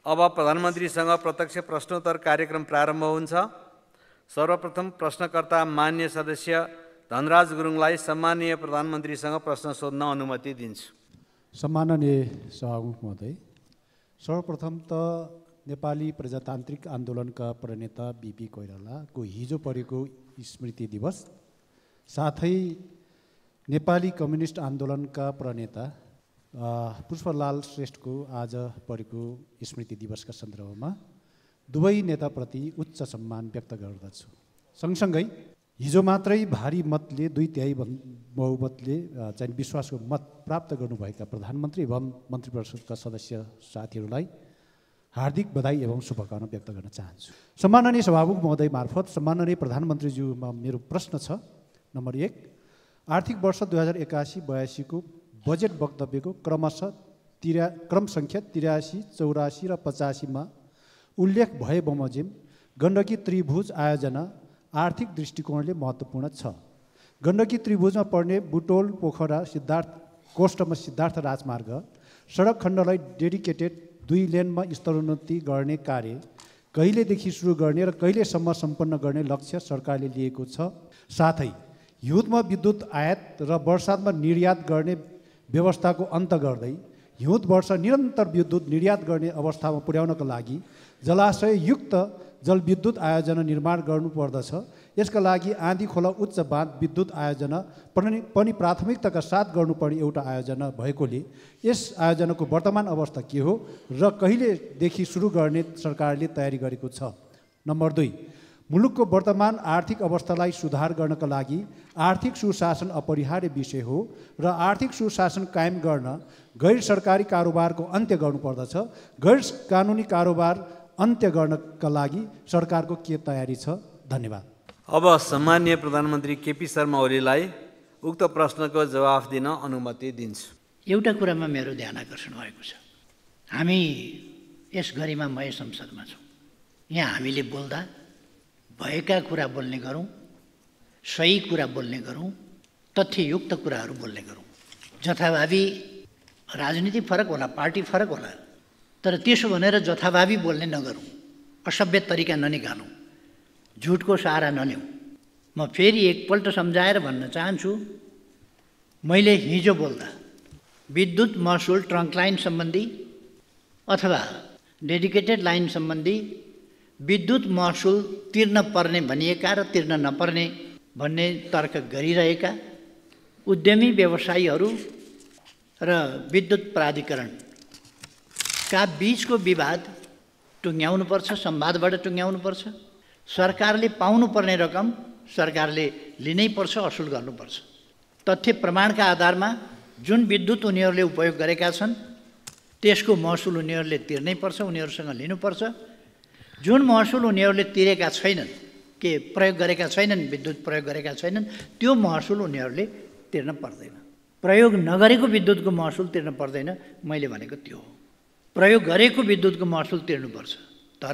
अब प्रधानमन्त्रीसँग प्रत्यक्ष प्रश्नोत्तर कार्यक्रम प्रारम्भ हुन्छ। सर्वप्रथम प्रश्नकर्ता मान्य सदस्य धनराज गुरुङलाई सम्मानीय प्रधानमन्त्रीसँग प्रश्न सोध्न अनुमति दिन्छु। सम्माननीय सभामुख महोदय, सर्वप्रथम त नेपाली प्रजातान्त्रिक आन्दोलनका प्रणेता बीपी कोइरालाको हिजो परेको स्मृति दिवस, साथै नेपाली कम्युनिस्ट आन्दोलनका प्रणेता पुष्पलाल श्रेष्ठको आज परेको स्मृति दिवसका सन्दर्भमा दुवै नेताप्रति उच्च सम्मान व्यक्त गर्दछु। सँगसँगै हिजो मात्रै भारी मतले 2/3 बहुमतले चाहिँ विश्वासको मत प्राप्त गर्नुभएका प्रधानमन्त्री एवं मन्त्रिपरिषदका सदस्य साथीहरूलाई हार्दिक बधाई एवं शुभकामना व्यक्त गर्न चाहन्छु। सम्माननीय सभामुख महोदय मार्फत सम्माननीय प्रधानमन्त्रीज्यूमा मेरो प्रश्न छ। नम्बर 1, आर्थिक वर्ष 2081-82 को बजेट वक्तव्यको क्रम सङ्ख्या 83, 84 र 85 मा उल्लेख भए बमोजिम गण्डकी त्रिभुज आयोजना आर्थिक दृष्टिकोणले महत्त्वपूर्ण छ। गण्डकी त्रिभुजमा पर्ने बुटोल पोखरा कोष्ठमा सिद्धार्थ राजमार्ग सडक खण्डलाई डेडिकेटेड 2 लेनमा स्तरोन्नति गर्ने कार्य कहिलेदेखि सुरु गर्ने र कहिलेसम्म सम्पन्न गर्ने लक्ष्य सरकारले लिएको छ। साथै हिउँदमा विद्युत आयात र वर्षातमा निर्यात गर्ने व्यवस्थाको अन्त गर्दै हिउँद वर्ष निरन्तर विद्युत निर्यात गर्ने अवस्थामा पुर्याउनका लागि जलाशययुक्त जलविद्युत आयोजना निर्माण गर्नुपर्दछ। यसका लागि आँधी खोला उच्च बाँध विद्युत आयोजना पनि प्राथमिकताका साथ गर्नुपर्ने एउटा आयोजना भएकोले यस आयोजनाको वर्तमान अवस्था के हो र कहिलेदेखि सुरु गर्ने सरकारले तयारी गरेको छ। नम्बर 2, मुलुकको वर्तमान आर्थिक अवस्थालाई सुधार गर्नका लागि आर्थिक सुशासन अपरिहार्य विषय हो र आर्थिक सुशासन कायम गर्न गैर सरकारी कारोबारको अन्त्य गर्नुपर्दछ। गैर कानुनी कारोबार अन्त्य गर्नका लागि सरकारको के तयारी छ? धन्यवाद। अब सम्मानीय प्रधानमन्त्री केपी शर्मा ओलीलाई उक्त प्रश्नको जवाफ दिन अनुमति दिन्छु। एउटा कुरामा मेरो ध्यान आकर्षण भएको छ। हामी यस गरिमामय संसदमा छौँ। यहाँ हामीले बोल्दा भएका कुरा बोल्ने गरौँ, सही कुरा बोल्ने गरौँ, तथ्ययुक्त कुराहरू बोल्ने गरौँ। जथाभावी राजनीति फरक होला, पार्टी फरक होला, तर त्यसो भनेर जथाभावी बोल्ने नगरौँ, असभ्य तरिका ननिकालौँ, झुटको सहारा नलिउँ। म फेरि एकपल्ट सम्झाएर भन्न चाहन्छु, मैले हिजो बोल्दा विद्युत महसुल ट्रङ्क लाइन सम्बन्धी अथवा डेडिकेटेड लाइन सम्बन्धी विद्युत महसुल तिर्न पर्ने भनिएका र तिर्न नपर्ने भन्ने तर्क गरिरहेका उद्यमी व्यवसायीहरू र विद्युत प्राधिकरणका बीचको विवाद टुङ्ग्याउनुपर्छ, संवादबाट टुङ्ग्याउनुपर्छ। सरकारले पाउनुपर्ने रकम सरकारले लिनै पर्छ, असुल गर्नुपर्छ। तथ्य प्रमाणका आधारमा जुन विद्युत उनीहरूले उपयोग गरेका छन् त्यसको महसुल उनीहरूले तिर्नै पर्छ, उनीहरूसँग लिनुपर्छ। जुन महसुल उनीहरूले तिरेका छैनन्, के प्रयोग गरेका छैनन्, विद्युत प्रयोग गरेका छैनन्, त्यो महसुल उनीहरूले तिर्न पर्दैन। प्रयोग नगरेको विद्युतको महसुल तिर्न पर्दैन, मैले भनेको त्यो हो। प्रयोग गरेको विद्युतको महसुल तिर्नुपर्छ। तर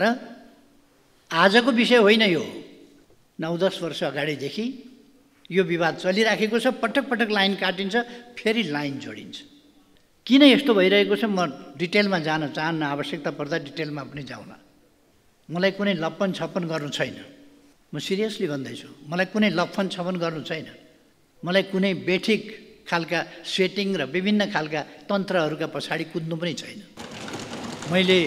आजको विषय होइन यो। 9-10 वर्ष अगाडिदेखि यो विवाद चलिराखेको छ। पटक पटक लाइन काटिन्छ, फेरि लाइन जोडिन्छ। किन यस्तो भइरहेको छ म डिटेलमा जान चाहन्न, आवश्यकता पर्दा डिटेलमा पनि जाउँला। मलाई कुनै लप्पन छप्पन गर्नु छैन, म सिरियसली भन्दैछु। मलाई कुनै लप्पन छप्पन गर्नु छैन। मलाई कुनै बेठिक खालका सेटिङ र विभिन्न खालका तन्त्रहरूका पछाडि कुद्नु पनि छैन। मैले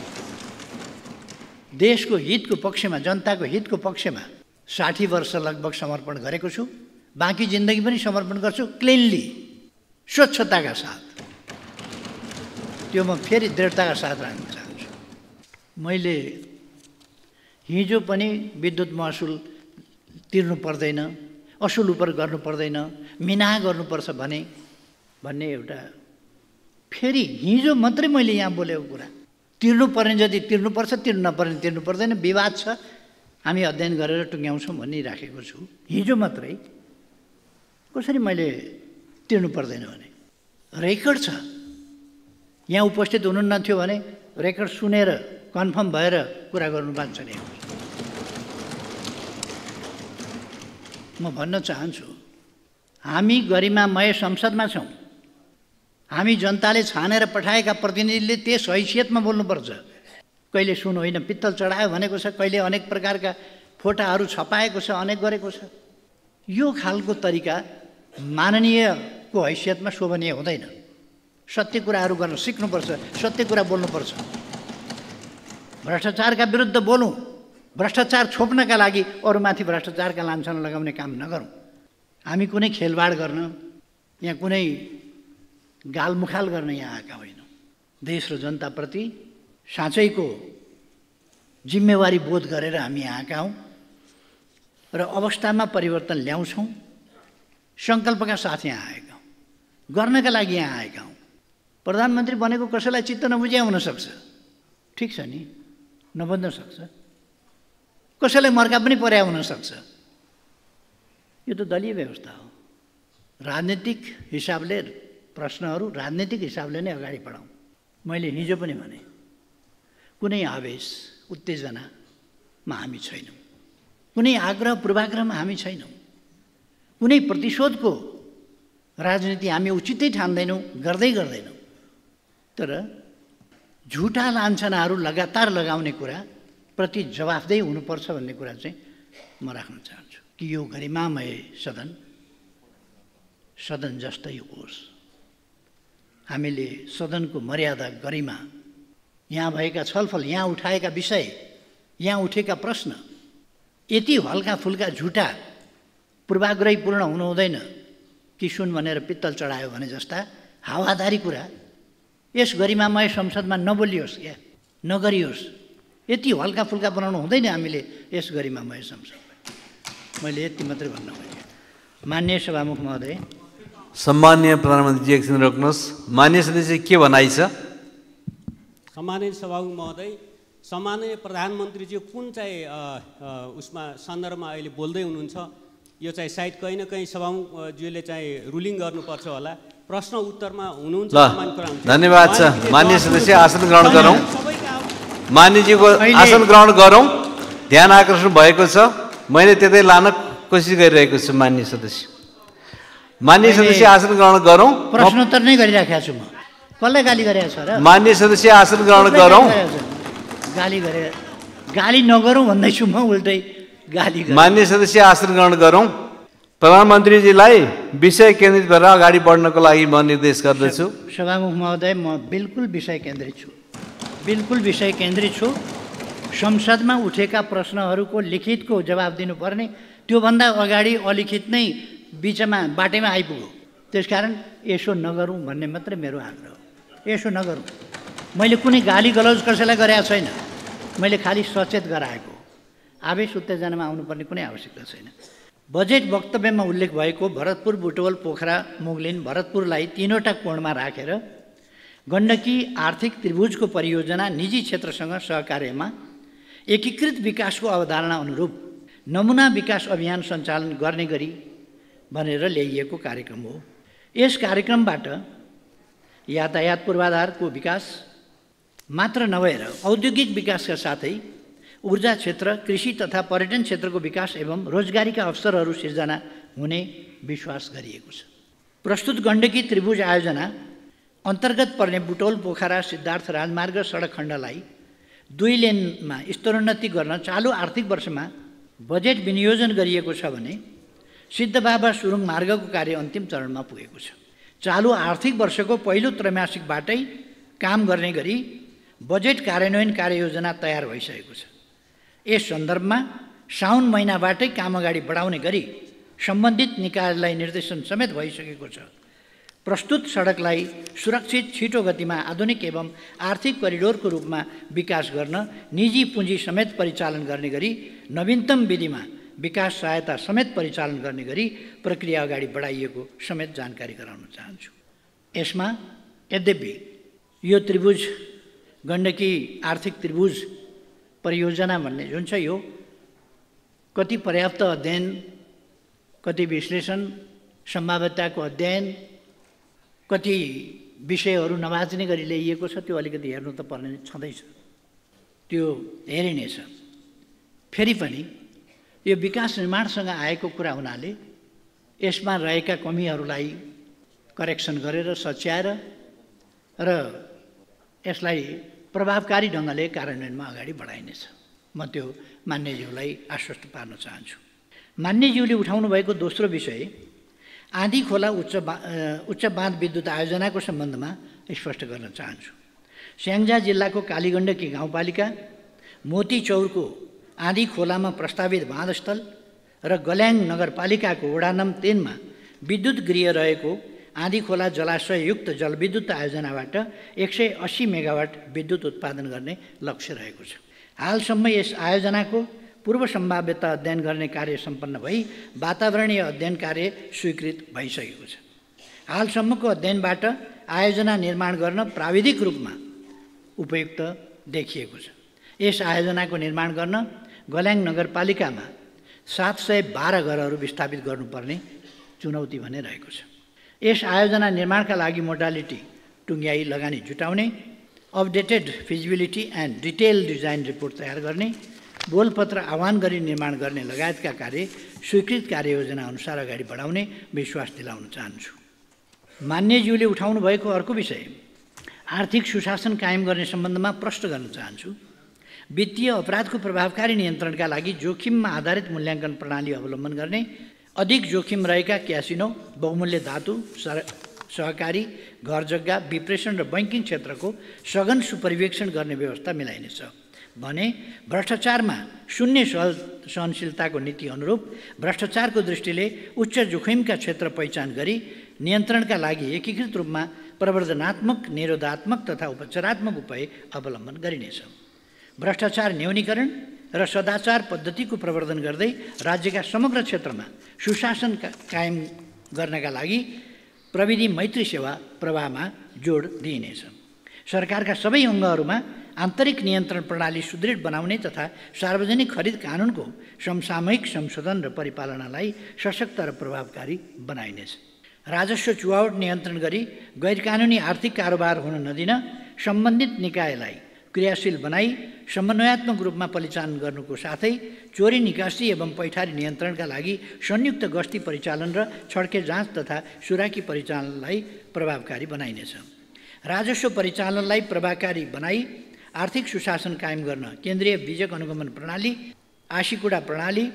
देशको हितको पक्षमा, जनताको हितको पक्षमा 60 वर्ष लगभग समर्पण गरेको छु। बाँकी जिन्दगी पनि समर्पण गर्छु, क्लिनली, स्वच्छताका साथ। त्यो म फेरि दृढताका साथ राख्न चाहन्छु। मैले हिजो पनि विद्युत महसुल तिर्नु पर्दैन, असुल उपर गर्नु पर्दैन, मिनाहा गर्नुपर्छ भन्ने एउटा फेरि हिजो मात्रै मैले यहाँ बोलेको कुरा। तिर्नु पर्ने जति तिर्नुपर्छ, तिर्नु नपर्ने तिर्नु पर्दैन, विवाद छ, हामी अध्ययन गरेर टुङ्ग्याउँछौँ भनिराखेको छु। हिजो मात्रै कसरी मैले तिर्नु पर्दैन भने रेकर्ड छ। यहाँ उपस्थित हुनुहुन्न थियो भने रेकर्ड सुनेर कन्फर्म भएर कुरा गर्नु बाँच्छ नि। म भन्न चाहन्छु, हामी गरिमामय संसदमा छौँ। हामी जनताले छानेर पठाएका प्रतिनिधिले त्यस हैसियतमा बोल्नुपर्छ। कहिले सुन होइन पित्तल चढायो भनेको छ, कहिले अनेक प्रकारका फोटाहरू छपाएको छ, अनेक गरेको छ। यो खालको तरिका माननीयको हैसियतमा शोभनीय हुँदैन। सत्य कुराहरू गर्न सिक्नुपर्छ, सत्य कुरा बोल्नुपर्छ। भ्रष्टाचारका विरुद्ध बोलौँ, भ्रष्टाचार छोप्नका लागि अरूमाथि भ्रष्टाचारका लान्छना लगाउने काम नगरौँ। हामी कुनै खेलवाड गर्न, यहाँ कुनै गालमुखाल गर्न यहाँ आएका होइनौँ। देश र जनताप्रति साँच्चैको जिम्मेवारी बोध गरेर हामी आएका हौँ र अवस्थामा परिवर्तन ल्याउँछौँ। सङ्कल्पका साथ यहाँ आएका हौँ, गर्नका लागि यहाँ आएका हौँ। प्रधानमन्त्री बनेको कसैलाई चित्त नबुझ्या हुनसक्छ, ठिक छ नि, नबन्न सक्छ। कसैलाई मर्का पनि पर्या हुनसक्छ। यो त दलीय व्यवस्था हो। राजनीतिक हिसाबले प्रश्नहरू राजनीतिक हिसाबले नै अगाडि बढाउँ। मैले हिजो पनि भने, कुनै आवेश उत्तेजनामा हामी छैनौँ, कुनै आग्रह पूर्वाग्रहमा हामी छैनौँ, कुनै प्रतिशोधको राजनीति हामी उचितै ठान्दैनौँ, गर्दैनौँ। तर झुटा लान्छनाहरू लगातार लगाउने कुरा प्रति जवाफदेही हुनुपर्छ भन्ने कुरा चाहिँ म राख्न चाहन्छु कि यो गरिमामय सदन जस्तै होस्। हामीले सदनको मर्यादा, गरिमा, यहाँ भएका छलफल, यहाँ उठाएका विषय, यहाँ उठेका प्रश्न यति हल्का फुल्का झुटा पूर्वाग्रहीपूर्ण हुनु हुँदैन कि सुन भनेर पित्तल चढायो भने जस्ता हावादारी कुरा यस गरिमामय संसदमा नबोलियोस् या नगरियोस्। यति हल्का फुल्का बनाउनु हुँदैन हामीले यस गरिमामय संसदलाई। मैले यति मात्रै भन्न खोजेँ। माननीय सभामुख महोदय, सम्मान्य प्रधानमन्त्रीजी एकछिन रोक्नुहोस्। मान्य सदस्य के भनाइ छ? सम्मानित सभामुख महोदय, सम्माननीय प्रधानमन्त्रीजी कुन चाहिँ उसमा सन्दर्भमा अहिले बोल्दै हुनुहुन्छ, यो चाहिँ सायद कहीँ न कहीँ सभामुखज्यूले चाहिँ रुलिङ गर्नुपर्छ होला। प्रश्न उत्तरमा हुनुहुन्छ। धन्यवाद छ। मान्य सदस्य आसन ग्रहण गरौँ। मान्यजीको आसन ग्रहण गरौँ। ध्यान आकर्षण भएको छ, मैले त्यतै लान कोसिस गरिरहेको छु। मान्य सदस्य आसन ग्रहण गरौँ। प्रश्नोत्तर नै गरिराखेको छु म। कसलाई गाली गरेको छ र? मान्य सदस्य आसन ग्रहण गरौँ। गाली नगरौँ भन्दैछु म, उल्टै गाली। मान्य सदस्य आसन ग्रहण गरौँ। प्रधानमन्त्रीजीलाई विषय केन्द्रित भएर अगाडि बढ्नको लागि म निर्देश गर्दछु। सभामुख महोदय, म बिल्कुल विषय केन्द्रित छु, बिल्कुल विषय केन्द्रित छु। संसदमा उठेका प्रश्नहरूको लिखितको जवाब दिनुपर्ने, त्योभन्दा अगाडि अलिखित नै बिचमा बाटैमा आइपुग्यो। त्यसकारण यसो नगरौँ भन्ने मात्रै मेरो आग्रह हो। यसो नगरौँ। मैले कुनै गाली गलौज कसैलाई गरेको छैन, मैले खालि सचेत गराएको। आवेश उत्तेजनामा आउनुपर्ने कुनै आवश्यकता छैन। बजेट वक्तव्यमा उल्लेख भएको भरतपुर, बुटवल, पोखरा, मुगलिन, भरतपुरलाई तीनवटा कोणमा राखेर गण्डकी आर्थिक त्रिभुजको परियोजना निजी क्षेत्रसँग सहकार्यमा एकीकृत विकासको अवधारणा अनुरूप नमुना विकास अभियान सञ्चालन गर्ने गरी भनेर ल्याइएको कार्यक्रम हो। यस कार्यक्रमबाट यातायात पूर्वाधारको विकास मात्र नभएर औद्योगिक विकासका साथै ऊर्जा क्षेत्र, कृषि तथा पर्यटन क्षेत्रको विकास एवं रोजगारीका अवसरहरू सिर्जना हुने विश्वास गरिएको छ। प्रस्तुत गण्डकी त्रिभुज आयोजना अन्तर्गत पर्ने बुटौल, पोखरा, सिद्धार्थ राजमार्ग सडक खण्डलाई 2 लेनमा स्तरोन्नति गर्न चालु आर्थिक वर्षमा बजेट विनियोजन गरिएको छ भने सिद्धबाबा सुरुङ मार्गको कार्य अन्तिम चरणमा पुगेको छ। चालु आर्थिक वर्षको पहिलो त्रैमासिकबाटै काम गर्ने गरी बजेट कार्यान्वयन कार्ययोजना तयार भइसकेको छ। यस सन्दर्भमा साउन महिनाबाटै काम अगाडि बढाउने गरी सम्बन्धित निकायलाई निर्देशन समेत भइसकेको छ। प्रस्तुत सडकलाई सुरक्षित, छिटो गतिमा आधुनिक एवं आर्थिक करिडोरको रूपमा विकास गर्न निजी पुँजी समेत परिचालन गर्ने गरी नवीनतम विधिमा विकास सहायता समेत परिचालन गर्ने गरी प्रक्रिया अगाडि बढाइएको समेत जानकारी गराउन चाहन्छु। यसमा यद्यपि यो त्रिभुज गण्डकी आर्थिक त्रिभुज परियोजना भन्ने जुन छ, यो कति पर्याप्त अध्ययन, कति विश्लेषण, सम्भाव्यताको अध्ययन, कति विषयहरू नबाच्ने गरी ल्याइएको छ, त्यो अलिकति हेर्नु त पर्ने छँदैछ, त्यो हेरिनेछ। फेरि पनि यो विकास निर्माणसँग आएको कुरा हुनाले यसमा रहेका कमीहरूलाई करेक्सन गरेर सच्याएर र यसलाई प्रभावकारी ढङ्गले कार्यान्वयनमा अगाडि बढाइनेछ। म त्यो मान्यज्यूलाई आश्वस्त पार्न चाहन्छु। मान्यज्यूले उठाउनु भएको दोस्रो विषय आँधी खोला उच्च बाँध विद्युत आयोजनाको सम्बन्धमा स्पष्ट गर्न चाहन्छु। स्याङ्जा जिल्लाको कालीगण्डकी गाउँपालिका मोतीचौरको आँधी खोलामा प्रस्तावित बाँधस्थल र गल्याङ नगरपालिकाको वडा नम्बर 3 मा विद्युत गृह रहेको आँधी खोला जलाशययुक्त जलविद्युत आयोजनाबाट 180 मेगावाट विद्युत उत्पादन गर्ने लक्ष्य रहेको छ। हालसम्म यस आयोजनाको पूर्व सम्भाव्यता अध्ययन गर्ने कार्य सम्पन्न भई वातावरणीय अध्ययन कार्य स्वीकृत भइसकेको छ। हालसम्मको अध्ययनबाट आयोजना निर्माण गर्न प्राविधिक रूपमा उपयुक्त देखिएको छ। यस आयोजनाको निर्माण गर्न गल्याङ नगरपालिकामा 712 घरहरू विस्थापित गर्नुपर्ने चुनौती भने रहेको छ। यस आयोजना निर्माणका लागि मोडालिटी टुङ्ग्याई लगानी जुटाउने, updated feasibility and detail design report तयार गर्ने, बोलपत्र आह्वान गरी निर्माण गर्ने लगायतका कार्य स्वीकृत कार्ययोजना अनुसार अगाडि बढाउने विश्वास दिलाउन चाहन्छु। मान्यज्यूले उठाउनु भएको अर्को विषय आर्थिक सुशासन कायम गर्ने सम्बन्धमा प्रश्न गर्न चाहन्छु। वित्तीय अपराधको प्रभावकारी नियन्त्रणका लागि जोखिममा आधारित मूल्याङ्कन प्रणाली अवलम्बन गर्ने, अधिक जोखिम रहेका क्यासिनो, बहुमूल्य धातु, सहकारी, घर जग्गा, विप्रेषण र बैंकिङ क्षेत्रको सघन सुपरिवेक्षण गर्ने व्यवस्था मिलाइनेछ भने भ्रष्टाचारमा शून्य सहनशीलताको नीति अनुरूप भ्रष्टाचारको दृष्टिले उच्च जोखिमका क्षेत्र पहिचान गरी नियन्त्रणका लागि एकीकृत रूपमा प्रवर्धनात्मक, निरोधात्मक तथा उपचारात्मक उपाय अवलम्बन गरिनेछ। भ्रष्टाचार न्यूनीकरण र सदाचार पद्धतिको प्रवर्धन गर्दै राज्यका समग्र क्षेत्रमा सुशासन कायम गर्नका लागि प्रविधि मैत्री सेवा प्रवाहमा जोड दिइनेछ। सरकारका सबै अङ्गहरूमा आन्तरिक नियन्त्रण प्रणाली सुदृढ बनाउने तथा सार्वजनिक खरिद कानुनको समसामयिक संशोधन र परिपालनालाई सशक्त र प्रभावकारी बनाइनेछ। राजस्व चुहावट नियन्त्रण गरी गैरकानुनी आर्थिक कारोबार हुन नदिन सम्बन्धित निकायलाई क्रियाशील बनाई समन्वयात्मक रूपमा परिचालन गर्नुको साथै चोरी निकासी एवं पैठारी नियन्त्रणका लागि संयुक्त गस्ती परिचालन र छड्के जाँच तथा सुराकी परिचालनलाई प्रभावकारी बनाइनेछ। राजस्व परिचालनलाई प्रभावकारी बनाई आर्थिक सुशासन कायम गर्न केन्द्रीय बीजक अनुगमन प्रणाली, आशीकुडा प्रणाली,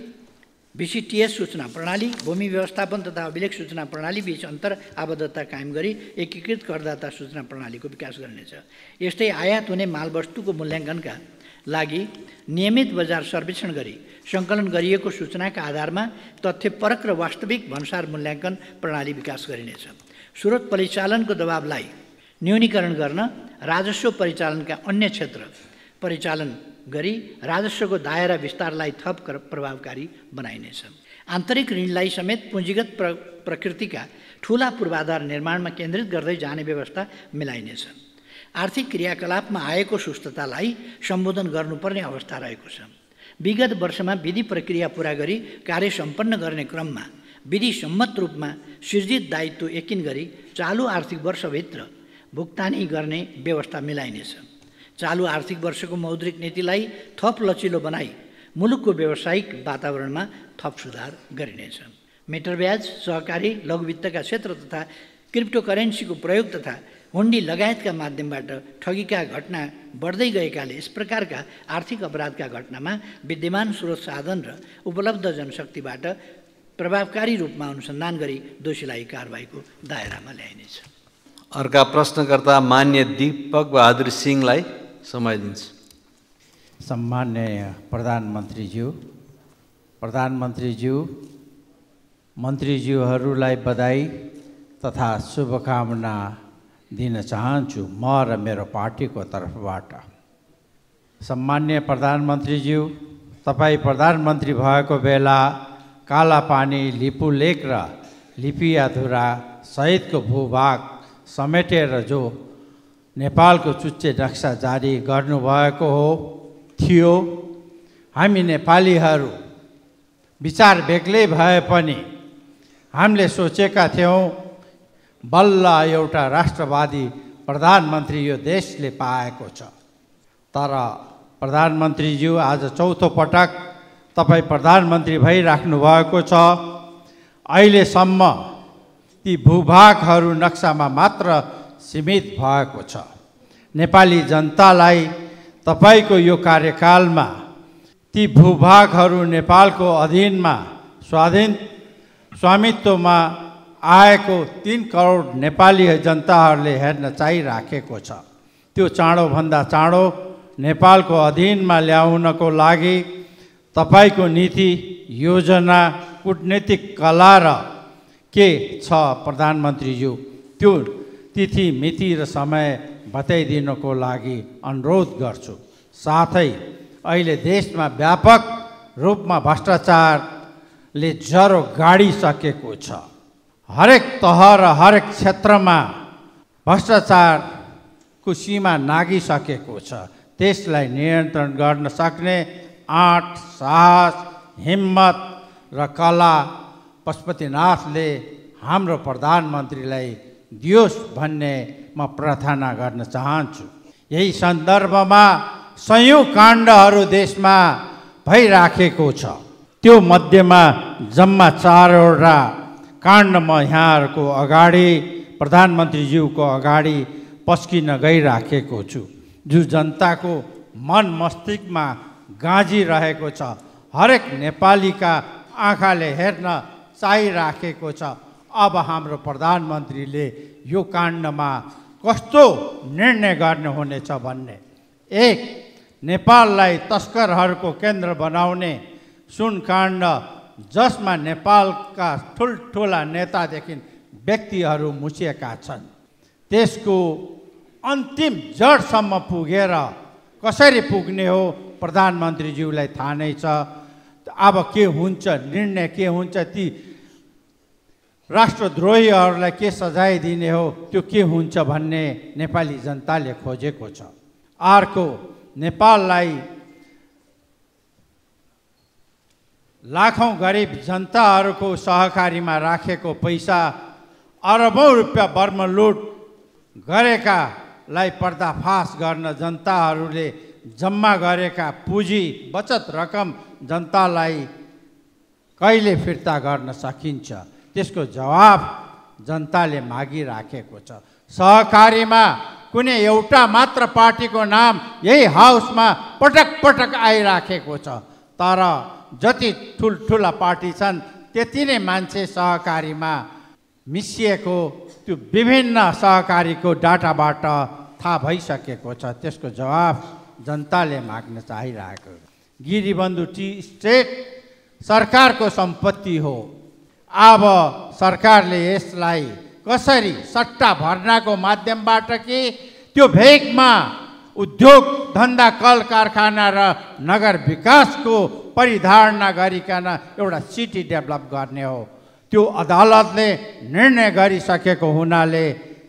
VCTS सूचना प्रणाली, भूमि व्यवस्थापन तथा अभिलेख सूचना प्रणाली बीच अन्तर आबद्धता कायम गरी एकीकृत करदाता सूचना प्रणालीको विकास गरिनेछ। यस्तै आयात हुने मालवस्तुको मूल्याङ्कनका लागि नियमित बजार सर्वेक्षण गरी सङ्कलन गरिएको सूचनाका आधारमा तथ्यपरक र वास्तविक भन्सार मूल्याङ्कन प्रणाली विकास गरिनेछ। स्रोत परिचालनको दबावलाई न्यूनीकरण गर्न राजस्व परिचालनका अन्य क्षेत्र परिचालन गरी राजस्वको दायरा विस्तारलाई थप प्रभावकारी बनाइनेछ। आन्तरिक ऋणलाई समेत पुँजीगत प्रकृतिका ठूला पूर्वाधार निर्माणमा केन्द्रित गर्दै जाने व्यवस्था मिलाइनेछ। आर्थिक क्रियाकलापमा आएको सुस्ततालाई सम्बोधन गर्नुपर्ने अवस्था रहेको छ। विगत वर्षमा विधि प्रक्रिया पूरा गरी कार्य सम्पन्न गर्ने क्रममा विधि सम्मत रूपमा सृजित दायित्व यकिन गरी चालु आर्थिक वर्षभित्र भुक्तानी गर्ने व्यवस्था मिलाइनेछ। चालु आर्थिक वर्षको मौद्रिक नीतिलाई थप लचिलो बनाई मुलुकको व्यावसायिक वातावरणमा थप सुधार गरिनेछ। मिटर ब्याज, सहकारी, लघुवित्तका क्षेत्र तथा क्रिप्टोकरेन्सीको प्रयोग तथा हुन्डी लगायतका माध्यमबाट ठगीका घटना बढ्दै गएकाले यस प्रकारका आर्थिक अपराधका घटनामा विद्यमान स्रोत साधन र उपलब्ध जनशक्तिबाट प्रभावकारी रूपमा अनुसन्धान गरी दोषीलाई कारबाहीको दायरामा ल्याइनेछ। अर्का प्रश्नकर्ता मान्य दीपक बहादुर सिंहलाई समय दिन्छु। सम्मान्य प्रधानमन्त्रीज्यू, मन्त्रीज्यूहरूलाई बधाई तथा शुभकामना दिन चाहन्छु म र मेरो पार्टीको तर्फबाट। सम्मान्य प्रधानमन्त्रीज्यू, तपाईँ प्रधानमन्त्री भएको बेला कालापानी, लिपुलेक र लिपियाधुरा सहितको भूभाग समेटेर जो नेपालको चुच्चे नक्सा जारी गर्नुभएको थियो, हामी नेपालीहरू विचार बेग्लै भए पनि हामीले सोचेका थियौँ बल्ल एउटा राष्ट्रवादी प्रधानमन्त्री यो देशले पाएको छ। तर प्रधानमन्त्रीज्यू आज चौथो पटक तपाईँ प्रधानमन्त्री भइराख्नु भएको छ। अहिलेसम्म ती भूभागहरू नक्सामा मात्र सीमित भएको छ। नेपाली जनतालाई तपाईको यो कार्यकालमा ती भूभागहरू नेपालको अधीनमा स्वामित्वमा आएको 3 करोड नेपाली जनताहरूले हेर्न चाहिराखेको छ। त्यो चाँडोभन्दा चाँडो नेपालको अधीनमा ल्याउनको लागि तपाईको नीति योजना कूटनीतिक कला र के छ प्रधानमन्त्रीज्यू, त्यो तिथि मिति र समय बताइदिनको लागि अनुरोध गर्छु। साथै अहिले देशमा व्यापक रूपमा भ्रष्टाचारले ज्वरो गाडिसकेको छ। हरेक तह र हरेक क्षेत्रमा भ्रष्टाचारको सीमा नागिसकेको छ। त्यसलाई नियन्त्रण गर्न सक्ने आँट, साहस, हिम्मत र कला पशुपतिनाथले हाम्रो प्रधानमन्त्रीलाई दियोस् भन्ने म प्रार्थना गर्न चाहन्छु। यही सन्दर्भमा सयौं काण्डहरू देशमा भइराखेको छ। त्यो मध्येमा जम्मा 4वटा काण्ड म यहाँहरूको अगाडि प्रधानमन्त्रीज्यूको अगाडि पस्किन गइराखेको छु, जो जनताको मन मस्तिष्कमा गाँजिरहेको छ। हरेक नेपालीका आँखाले हेर्न चाहिराखेको छ। अब हाम्रो प्रधानमन्त्रीले यो काण्डमा कस्तो निर्णय गर्नुहुनेछ भन्ने। 1. नेपाललाई तस्करहरूको केन्द्र बनाउने सुनकाण्ड, जसमा नेपालका ठुल्ठुला नेतादेखि व्यक्तिहरू मुछिएका छन्, त्यसको अन्तिम जडसम्म पुगेर कसरी पुग्ने हो प्रधानमन्त्रीज्यूलाई थाहा नै छ। अब के हुन्छ, निर्णय के हुन्छ, ती राष्ट्रद्रोहीहरूलाई के सजाय दिने हो, त्यो के हुन्छ भन्ने नेपाली जनताले खोजेको छ। अर्को, नेपाललाई लाखौं गरिब जनताहरूको सहकारीमा राखेको पैसा अरबौं रुपियाँ बर्मलुट गरेकालाई पर्दाफास गर्न जनताहरूले जम्मा गरेका पुँजी बचत रकम जनतालाई कहिले फिर्ता गर्न सकिन्छ, त्यसको जवाफ जनताले मागिराखेको छ। सहकारीमा कुनै एउटा मात्र पार्टीको नाम यही हाउसमा पटक पटक आइराखेको छ, तर जति ठुल्ठुला पार्टी छन् त्यति नै मान्छे सहकारीमा मिसिएको त्यो विभिन्न सहकारीको डाटाबाट थाहा भइसकेको छ। त्यसको जवाफ जनताले माग्न चाहिरहेको। गिरिबन्धु टी स्टेट सरकारको सम्पत्ति हो। अब सरकारले यसलाई कसरी सट्टा भर्नाको माध्यमबाट कि त्यो भेगमा उद्योग धन्दा, कल कारखाना र नगर विकासको परिधारणा गरिकन एउटा सिटी डेभलप गर्ने हो, त्यो अदालतले निर्णय गरिसकेको हुनाले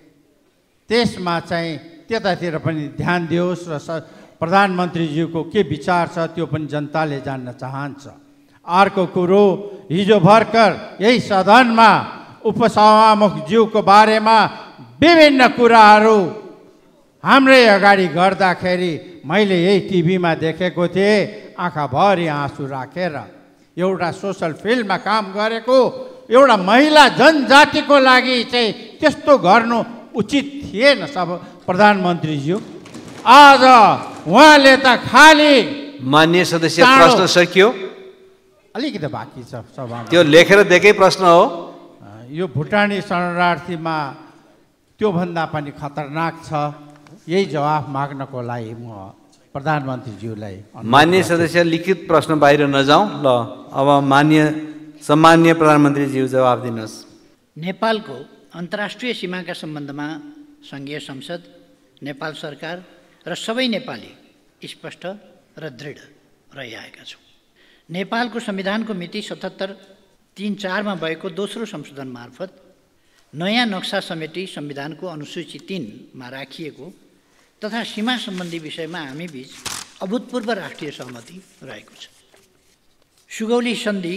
त्यसमा चाहिँ त्यतातिर पनि ध्यान दियोस् र प्रधानमन्त्रीज्यूको के विचार छ त्यो पनि जनताले जान्न चाहन्छ। अर्को कुरो, हिजो भर्खर यही सदनमा उपसभामुखज्यूको बारेमा विभिन्न कुराहरू हाम्रै अगाडि गर्दाखेरि मैले यही टिभीमा देखेको थिएँ, आँखाभरि आँसु राखेर। एउटा सोसल फिल्डमा काम गरेको एउटा महिला जनजातिको लागि चाहिँ त्यस्तो गर्नु उचित थिएन सब प्रधानमन्त्रीज्यू। आज उहाँले त खाली माननीय सदस्य प्रश्न सकियो, अलिकति बाँकी छ सभामा। त्यो लेखेर दिएकै प्रश्न हो। यो भुटानी शरणार्थीमा त्योभन्दा पनि खतरनाक छ। यही जवाफ माग्नको लागि म प्रधानमन्त्रीज्यूलाई। माननीय सदस्य लिखित प्रश्न बाहिर नजाउँ। ल अब सम्माननीय प्रधानमन्त्रीज्यू जवाफ दिनुहोस्। नेपालको अन्तर्राष्ट्रिय सीमाका सम्बन्धमा सङ्घीय संसद, नेपाल सरकार र सबै नेपाली स्पष्ट र दृढ रहिआएका छौँ। नेपालको संविधानको मिति 77-3-4 भएको दोस्रो संशोधन मार्फत नयाँ नक्सा समेटी संविधानको अनुसूची 3 मा राखिएको तथा सीमा सम्बन्धी विषयमा हामी बीच अभूतपूर्व राष्ट्रिय सहमति रहेको छ। सुगौली सन्धि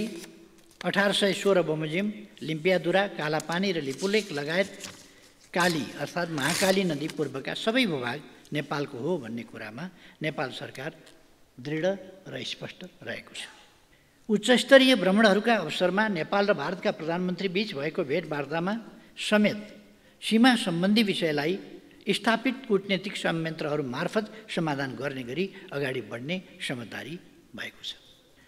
1816 बमोजिम, लिम्पियादुरा, कालापानी र लिपुलेक लगायत काली अर्थात् महाकाली नदी पूर्वका सबै भूभाग नेपालको हो भन्ने कुरामा नेपाल सरकार दृढ र स्पष्ट रहेको छ। उच्चस्तरीय भ्रमणहरूका अवसरमा नेपाल र भारतका प्रधानमन्त्री बीच भएको भेटवार्तामा समेत सीमा सम्बन्धी विषयलाई स्थापित कूटनीतिक संयन्त्रहरू मार्फत समाधान गर्ने गरी अगाडि बढ्ने समझदारी भएको छ।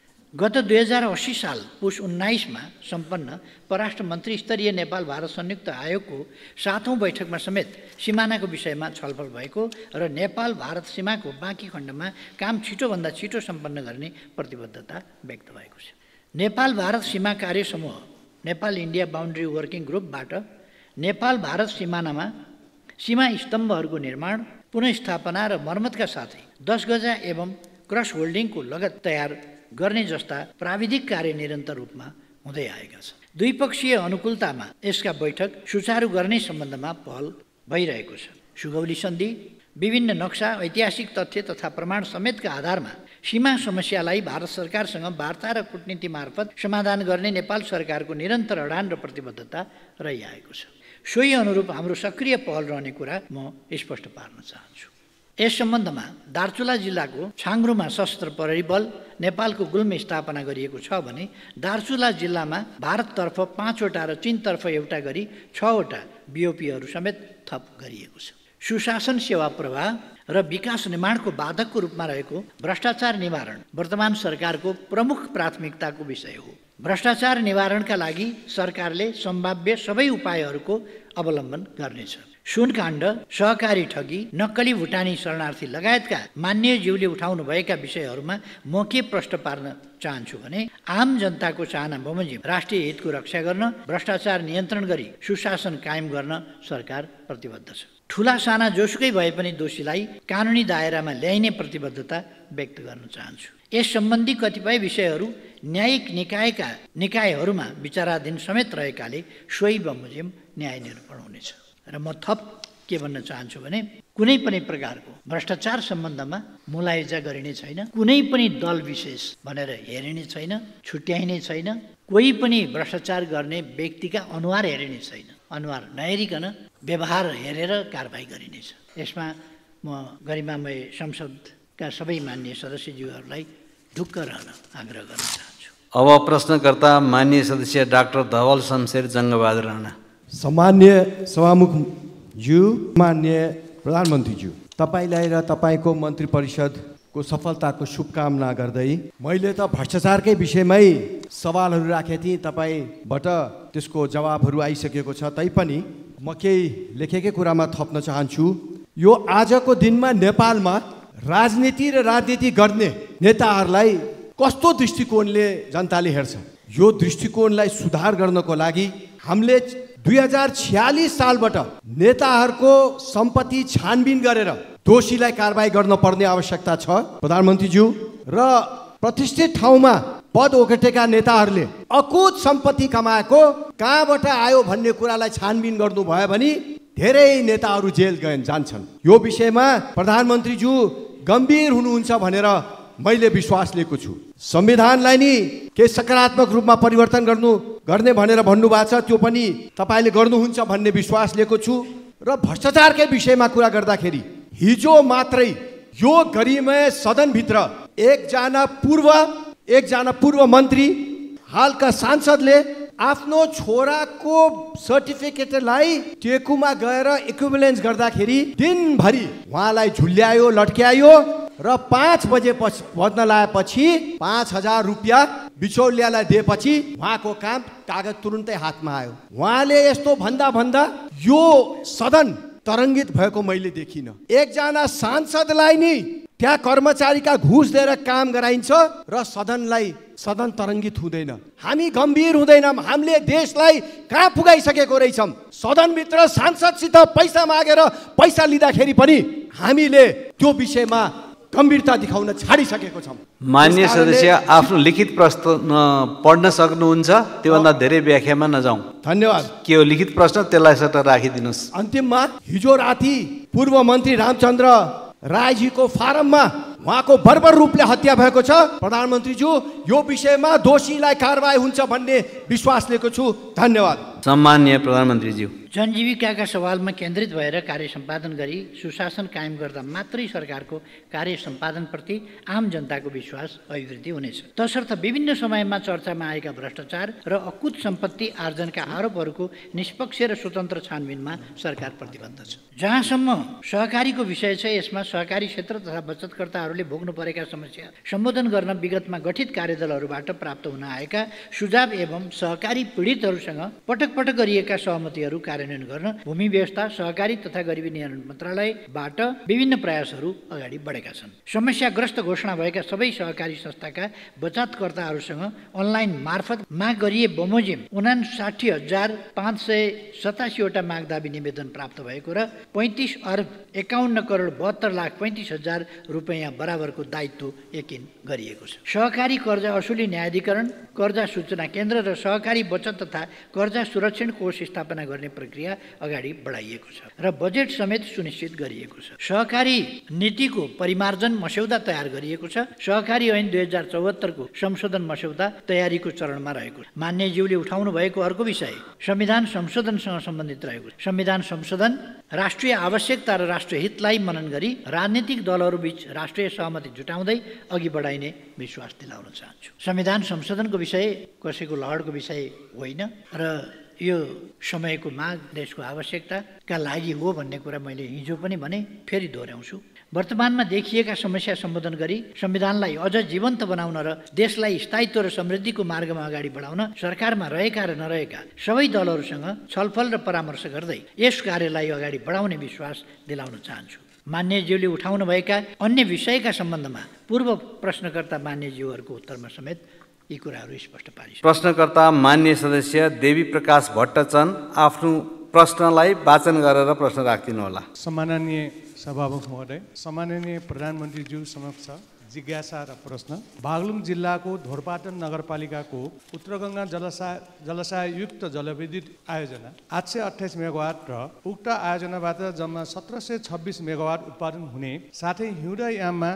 गत 2080 साल पुस 19मा सम्पन्न परराष्ट्र मन्त्री स्तरीय नेपाल भारत संयुक्त आयोगको 7औं बैठकमा समेत सिमानाको विषयमा छलफल भएको र नेपाल भारत सीमाको बाँकी खण्डमा काम छिटोभन्दा छिटो सम्पन्न गर्ने प्रतिबद्धता व्यक्त भएको छ। नेपाल भारत सीमा कार्य समूह नेपाल इन्डिया बाउन्ड्री वर्किङ ग्रुपबाट नेपाल भारत सीमानामा सीमा स्तम्भहरूको निर्माण, पुनर्स्थापना र मर्मतका साथै 10 गजा एवं क्रस होल्डिङको लगत तयार गर्ने जस्ता प्राविधिक कार्य निरन्तर रूपमा हुँदै आएका छन्। द्विपक्षीय अनुकूलतामा यसका बैठक सुचारू गर्ने सम्बन्धमा पहल भइरहेको छ। सुगौली सन्धि, विभिन्न नक्सा, ऐतिहासिक तथ्य तथा प्रमाण समेतका आधारमा सीमा समस्यालाई भारत सरकारसँग वार्ता र कूटनीति मार्फत समाधान गर्ने नेपाल सरकारको निरन्तर अडान र प्रतिबद्धता रहिआएको छ। सोही अनुरूप हाम्रो सक्रिय पहल रहने कुरा म स्पष्ट पार्न चाहन्छु। यस सम्बन्धमा दार्चुला जिल्लाको छाङ्ग्रुमा सशस्त्र प्रहरी बल नेपालको गुल्मे स्थापना गरिएको छ भने दार्चुला जिल्लामा भारततर्फ 5 वटा र चीनतर्फ एउटा गरी 6 वटा बिओपीहरू समेत थप गरिएको छ। सुशासन, सेवा प्रवाह र विकास निर्माणको बाधकको रूपमा रहेको भ्रष्टाचार निवारण वर्तमान सरकारको प्रमुख प्राथमिकताको विषय हो। भ्रष्टाचार निवारणका लागि सरकारले सम्भाव्य सबै उपायहरूको अवलम्बन गर्नेछ। सुनकाण्ड, सहकारी ठगी, नक्कली भुटानी शरणार्थी लगायतका मान्यज्यूले उठाउनु भएका विषयहरूमा म के प्रश्न पार्न चाहन्छु भने आम जनताको चाहना बमोजिम राष्ट्रिय हितको रक्षा गर्न, भ्रष्टाचार नियन्त्रण गरी सुशासन कायम गर्न सरकार प्रतिबद्ध छ। ठुला साना जोसुकै भए पनि दोषीलाई कानुनी दायरामा ल्याइने प्रतिबद्धता व्यक्त गर्न चाहन्छु। यस सम्बन्धी कतिपय विषयहरू न्यायिक निकायहरूमा विचाराधीन समेत रहेकाले सोही बमोजिम न्याय निरूपण हुनेछ। र म थप के भन्न चाहन्छु भने कुनै पनि प्रकारको भ्रष्टाचार सम्बन्धमा मुलायजा गरिने छैन, कुनै पनि दल विशेष भनेर हेरिने छैन, छुट्याइने छैन, कोही पनि भ्रष्टाचार गर्ने व्यक्तिका अनुहार हेरिने छैन। अनुहार नहेरिकन व्यवहार हेरेर कारबाही गरिनेछ। यसमा म गरिमामय संसदका सबै मान्य सदस्यज्यूहरूलाई ढुक्क रहन आग्रह गर्न चाहन्छु। अब प्रश्नकर्ता मान्य सदस्य डाक्टर धवल शमशेर जङ्गबहादुर राणा। सम्मान्य सभामुखज्यू, मान्य प्रधानमन्त्रीज्यू, तपाईँलाई र तपाईँको मन्त्री परिषदको सफलताको शुभकामना गर्दै मैले त भ्रष्टाचारकै विषयमै सवालहरू राखेको थिएँ, तपाईँबाट त्यसको जवाबहरू आइसकेको छ। तैपनि म केही लेखेकै कुरामा थप्न चाहन्छु। यो आजको दिनमा नेपालमा राजनीति र राजनीति गर्ने नेताहरूलाई कस्तो दृष्टिकोणले जनताले हेर्छ, यो दृष्टिकोणलाई सुधार गर्नको लागि हामीले 2046 सालबाट नेताहरूको सम्पत्ति छानबिन गरेर दोषीलाई कारबाही गर्न पर्ने आवश्यकता छ प्रधानमन्त्रीज्यू। र प्रतिष्ठित ठाउँमा पद ओगटेका नेताहरूले अकुत सम्पत्ति कमाएको कहाँबाट आयो भन्ने कुरालाई छानबिन गर्नुभयो भने धेरै नेताहरू जेल जान्छन्। यो विषयमा प्रधानमन्त्रीज्यू गम्भीर हुनुहुन्छ भनेर मैले विश्वास लिएको छु। संविधानलाई नि के सकारात्मक रूपमा परिवर्तन गर्ने भनेर भन्नुभएको छ, त्यो पनि तपाईँले गर्नुहुन्छ भन्ने विश्वास लिएको छु। र भ्रष्टाचारकै विषयमा कुरा गर्दाखेरि हिजो मात्रै यो गरिमय सदनभित्र एकजना पूर्व मन्त्री हालका सांसदले आफ्नो छोराको सर्टिफिकेटलाई टेकुमा गएर इक्विभलेन्स गर्दाखेरि दिनभरि उहाँलाई झुल्यायो, लट्क्यायो र 5 बजे बज्न लागेपछि 5,000 रुपियाँ बिचौलियालाई दिएपछि उहाँको काम कागज तुरुन्तै हातमा आयो। उहाँले यस्तो भन्दा यो सदन तरङ्गित भएको मैले देखिनँ। एकजना सांसदलाई नि त्यहाँ कर्मचारीका घुस दिएर काम गराइन्छ र सदन तरङ्गित हुँदैन। हामी गम्भीर हुँदैनौँ। हामीले देशलाई कहाँ पुगाइसकेको रहेछौँ। सदनभित्र सांसदसित पैसा मागेर पैसा लिँदाखेरि पनि हामीले त्यो विषयमा गम्भीरता देखाउन छाडिसकेको छौँ। मान्य सदस्य आफ्नो लिखित प्रश्न पढ्न सक्नुहुन्छ, त्योभन्दा धेरै व्याख्यामा नजाउँ। धन्यवाद। के हो लिखित प्रश्न, त्यसलाई सट्ट राखिदिनुहोस्। अन्तिममा हिजो राति पूर्व मन्त्री रामचन्द्र रायजीको फारममा उहाँको बर्बर रूपले हत्या भएको छ। प्रधानमन्त्रीज्यू, यो विषयमा दोषीलाई कारबाही हुन्छ भन्ने विश्वास लिएको छु। धन्यवाद। सम्मान्य प्रधानमन्त्रीज्यू। जनजीविकाका सवालमा केन्द्रित भएर कार्य सम्पादन गरी सुशासन कायम गर्दा मात्रै सरकारको कार्य सम्पादनप्रति आम जनताको विश्वास अभिवृद्धि हुनेछ। तसर्थ विभिन्न समयमा चर्चामा आएका भ्रष्टाचार र अकुत सम्पत्ति आर्जनका आरोपहरूको निष्पक्ष र स्वतन्त्र छानबिनमा सरकार प्रतिबद्ध छ। जहाँसम्म सहकारीको विषय छ, यसमा सहकारी क्षेत्र तथा बचतकर्ताहरूले भोग्नु परेका समस्या सम्बोधन गर्न विगतमा गठित कार्यदलहरूबाट प्राप्त हुन आएका सुझाव एवं सहकारी पीडितहरूसँग पटक पटक गरिएका सहमतिहरू कार्यान्वयन गर्न भूमि व्यवस्था, सहकारी तथा गरिबी निवारण मन्त्रालयबाट विभिन्न प्रयासहरू अगाडि बढेका छन्। समस्याग्रस्त घोषणा भएका सबै सहकारी संस्थाका बचतकर्ताहरूसँग अनलाइन मार्फत माग गरिए बमोजिम 59,587 वटा माग दाबी निवेदन प्राप्त भएको र 35,51,72,35,000 रुपैयाँ बराबरको दायित्व यकिन गरिएको छ। सहकारी कर्जा असुली न्यायाधिकरण, कर्जा सूचना केन्द्र र सहकारी बचत तथा कर्जा सुरक्षण कोष स्थापना गर्ने प्रक्रिया अगाडि बढाइएको छ र बजेट समेत सुनिश्चित गरिएको छ। सहकारी नीतिको परिमार्जन मस्यौदा तयार गरिएको छ। सहकारी ऐन 2074 को संशोधन मस्यौदा तयारीको चरणमा रहेको छ। मान्यज्यूले उठाउनु भएको अर्को विषय संविधान संशोधनसँग सम्बन्धित रहेको छ। संविधान संशोधन राष्ट्रिय आवश्यकता र राष्ट्रिय हितलाई मनन गरी राजनीतिक दलहरूबीच राष्ट्रिय सहमति जुटाउँदै अघि बढाइने विश्वास दिलाउन चाहन्छु। संविधान संशोधनको विषय कसैको लहरको विषय होइन र यो समयको माग, देशको आवश्यकताका लागि हो भन्ने कुरा मैले हिजो पनि भने, फेरि दोहोऱ्याउँछु। वर्तमानमा देखिएका समस्या सम्बोधन गरी संविधानलाई अझ जीवन्त बनाउन र देशलाई स्थायित्व र समृद्धिको मार्गमा अगाडि बढाउन सरकारमा रहेका र नरहेका सबै दलहरूसँग छलफल र परामर्श गर्दै यस कार्यलाई अगाडि बढाउने विश्वास दिलाउन चाहन्छु। मान्यज्यूले उठाउनुभएका अन्य विषयका सम्बन्धमा पूर्व प्रश्नकर्ता मान्यज्यूहरूको उत्तरमा समेत यी कुराहरू स्पष्ट पारिन्छ। प्रश्नकर्ता मान्य सदस्य देवी प्रकाश भट्टचन आफ्नो प्रश्नलाई वाचन गरेर प्रश्न राखिदिनुहोला। सम्माननीय सभामुख महोदय, सम्माननीय प्रधानमन्त्रीज्यू समक्ष जिज्ञासा र प्रश्न। बागलुङ जिल्लाको धोरपाटन नगरपालिकाको उत्तरगङ्गा जलाशययुक्त जलविद्युत आयोजना 828 मेगावाट र उक्त आयोजनाबाट जम्मा 1726 मेगावाट उत्पादन हुने साथै हिउँदे याममा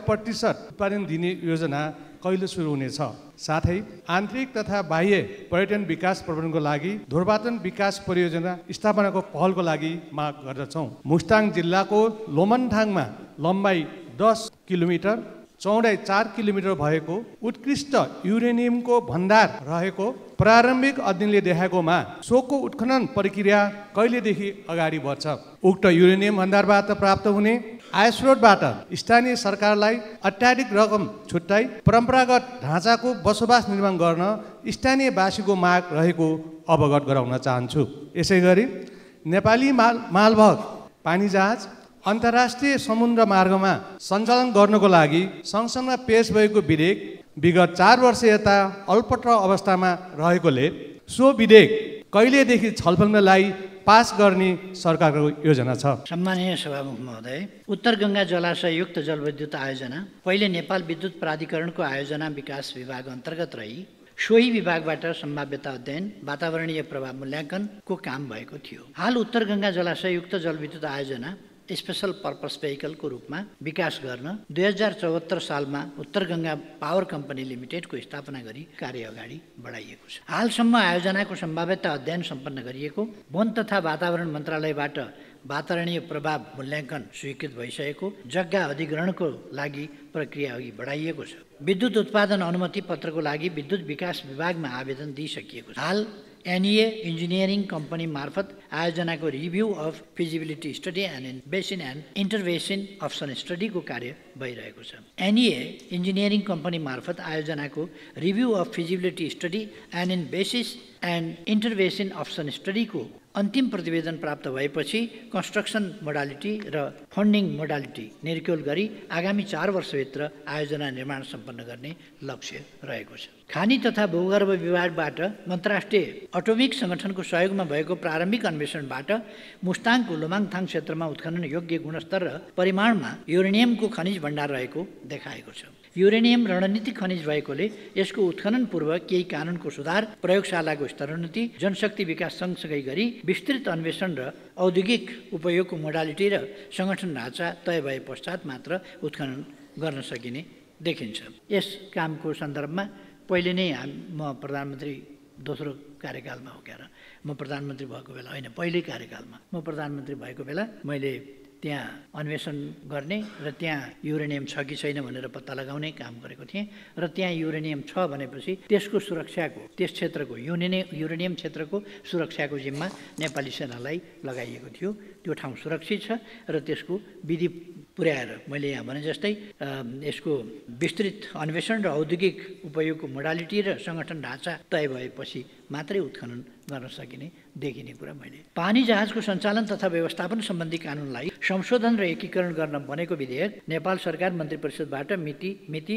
100% उत्पादन दिने योजना कहिले सुरु हुनेछ? साथै आन्तरिक तथा बाह्य पर्यटन विकास प्रबन्धनको लागि धोरपाटन विकास परियोजना स्थापनाको पहलको लागि माग गर्दछौँ। मुस्ताङ जिल्लाको लोमनथाङमा लम्बाइ 10 किलोमिटर, चौडाइ 4 किलोमिटर भएको उत्कृष्ट युरेनियमको भण्डार रहेको प्रारम्भिक अध्ययनले देखाएकोमा सोको उत्खनन प्रक्रिया कहिलेदेखि अगाडि बढ्छ? उक्त युरेनियम भण्डारबाट प्राप्त हुने आय स्रोतबाट स्थानीय सरकारलाई अत्याधिक रकम छुट्याई परम्परागत ढाँचाको बसोबास निर्माण गर्न स्थानीयवासीको माग रहेको अवगत गराउन चाहन्छु। यसै गरी नेपाली मालवाहक पानी जहाज अन्तर्राष्ट्रिय समुद्र मार्गमा सञ्चालन गर्नको लागि संसदमा पेश भएको विधेयक विगत 4 वर्ष यता अल्पत्र अवस्थामा रहेकोले सो विधेयक कहिलेदेखि छलफलमा लाई पास गर्ने सरकारको योजना छ? सम्माननीय सभामुख महोदय, उत्तर गङ्गा जलाशययुक्त जलविद्युत आयोजना पहिले नेपाल विद्युत प्राधिकरणको आयोजना विकास विभाग अन्तर्गत रही सोही विभागबाट सम्भाव्यता अध्ययन, वातावरणीय प्रभाव मूल्याङ्कनको काम भएको थियो। हाल उत्तर गङ्गा जलाशययुक्त जलविद्युत आयोजना स्पेशल पर्पस भेहिकलको रूपमा विकास गर्न 2074 सालमा उत्तर गङ्गा पावर कम्पनी लिमिटेडको स्थापना गरी कार्य अगाडि बढाइएको छ। हालसम्म आयोजनाको सम्भाव्यता अध्ययन सम्पन्न गरिएको, वन तथा वातावरण मन्त्रालयबाट वातावरणीय प्रभाव मूल्याङ्कन स्वीकृत भइसकेको, जग्गा अधिग्रहणको लागि प्रक्रिया अघि बढाइएको छ। विद्युत उत्पादन अनुमति पत्रको लागि विद्युत विकास विभागमा आवेदन दिइसकिएको छ। हाल एनईए इन्जिनियरिङ कम्पनी मार्फत आयोजनाको review of feasibility study and basin and intervention option स्टडीको कार्य भइरहेको छ। एनईए इन्जिनियरिङ कम्पनी मार्फत आयोजनाको review of feasibility study and in basis and intervention option स्टडीको अन्तिम प्रतिवेदन प्राप्त भएपछि कन्स्ट्रक्सन मोडालिटी र फन्डिङ मोडालिटी निर्क्युल गरी आगामी 4 वर्षभित्र आयोजना निर्माण सम्पन्न गर्ने लक्ष्य रहेको छ। खानी तथा भूगर्भ विभागबाट अन्तर्राष्ट्रिय अटोमिक सङ्गठनको सहयोगमा भएको प्रारम्भिक अन्वेषणबाट मुस्ताङको लोमाङथाङ क्षेत्रमा उत्खनन योग्य गुणस्तर र परिमाणमा युरेनियमको खनिज भण्डार रहेको देखाएको छ। युरेनियम रणनीतिक खनिज भएकोले यसको उत्खनन पूर्व केही कानुनको सुधार, प्रयोगशालाको स्तरोन्नति, जनशक्ति विकास सँगसँगै गरी विस्तृत अन्वेषण र औद्योगिक उपयोगको मोडालिटी र सङ्गठन ढाँचा तय भए पश्चात मात्र उत्खनन गर्न सकिने देखिन्छ। यस कामको सन्दर्भमा पहिले नै म प्रधानमन्त्री दोस्रो कार्यकालमा हो क्या र म प्रधानमन्त्री भएको बेला होइन, पहिल्यै कार्यकालमा म प्रधानमन्त्री भएको बेला मैले त्यहाँ अन्वेषण गर्ने र त्यहाँ युरेनियम छ कि छैन भनेर पत्ता लगाउने काम गरेको थिएँ र त्यहाँ युरेनियम छ भनेपछि त्यसको सुरक्षाको, त्यस क्षेत्रको युरेनियम क्षेत्रको सुरक्षाको जिम्मा नेपाली सेनालाई लगाइएको थियो। त्यो ठाउँ सुरक्षित छ र त्यसको विधि पुर्याएर मैले यहाँ भने जस्तै यसको विस्तृत अन्वेषण र औद्योगिक उपयोगको मोडालिटी र सङ्गठन ढाँचा तय भएपछि मात्रै उत्खनन गर्न सकिने देखिने कुरा मैले। पानी जहाजको सञ्चालन तथा व्यवस्थापन सम्बन्धी कानुनलाई संशोधन र एकीकरण गर्न बनेको विधेयक नेपाल सरकार मन्त्री परिषदबाट मिति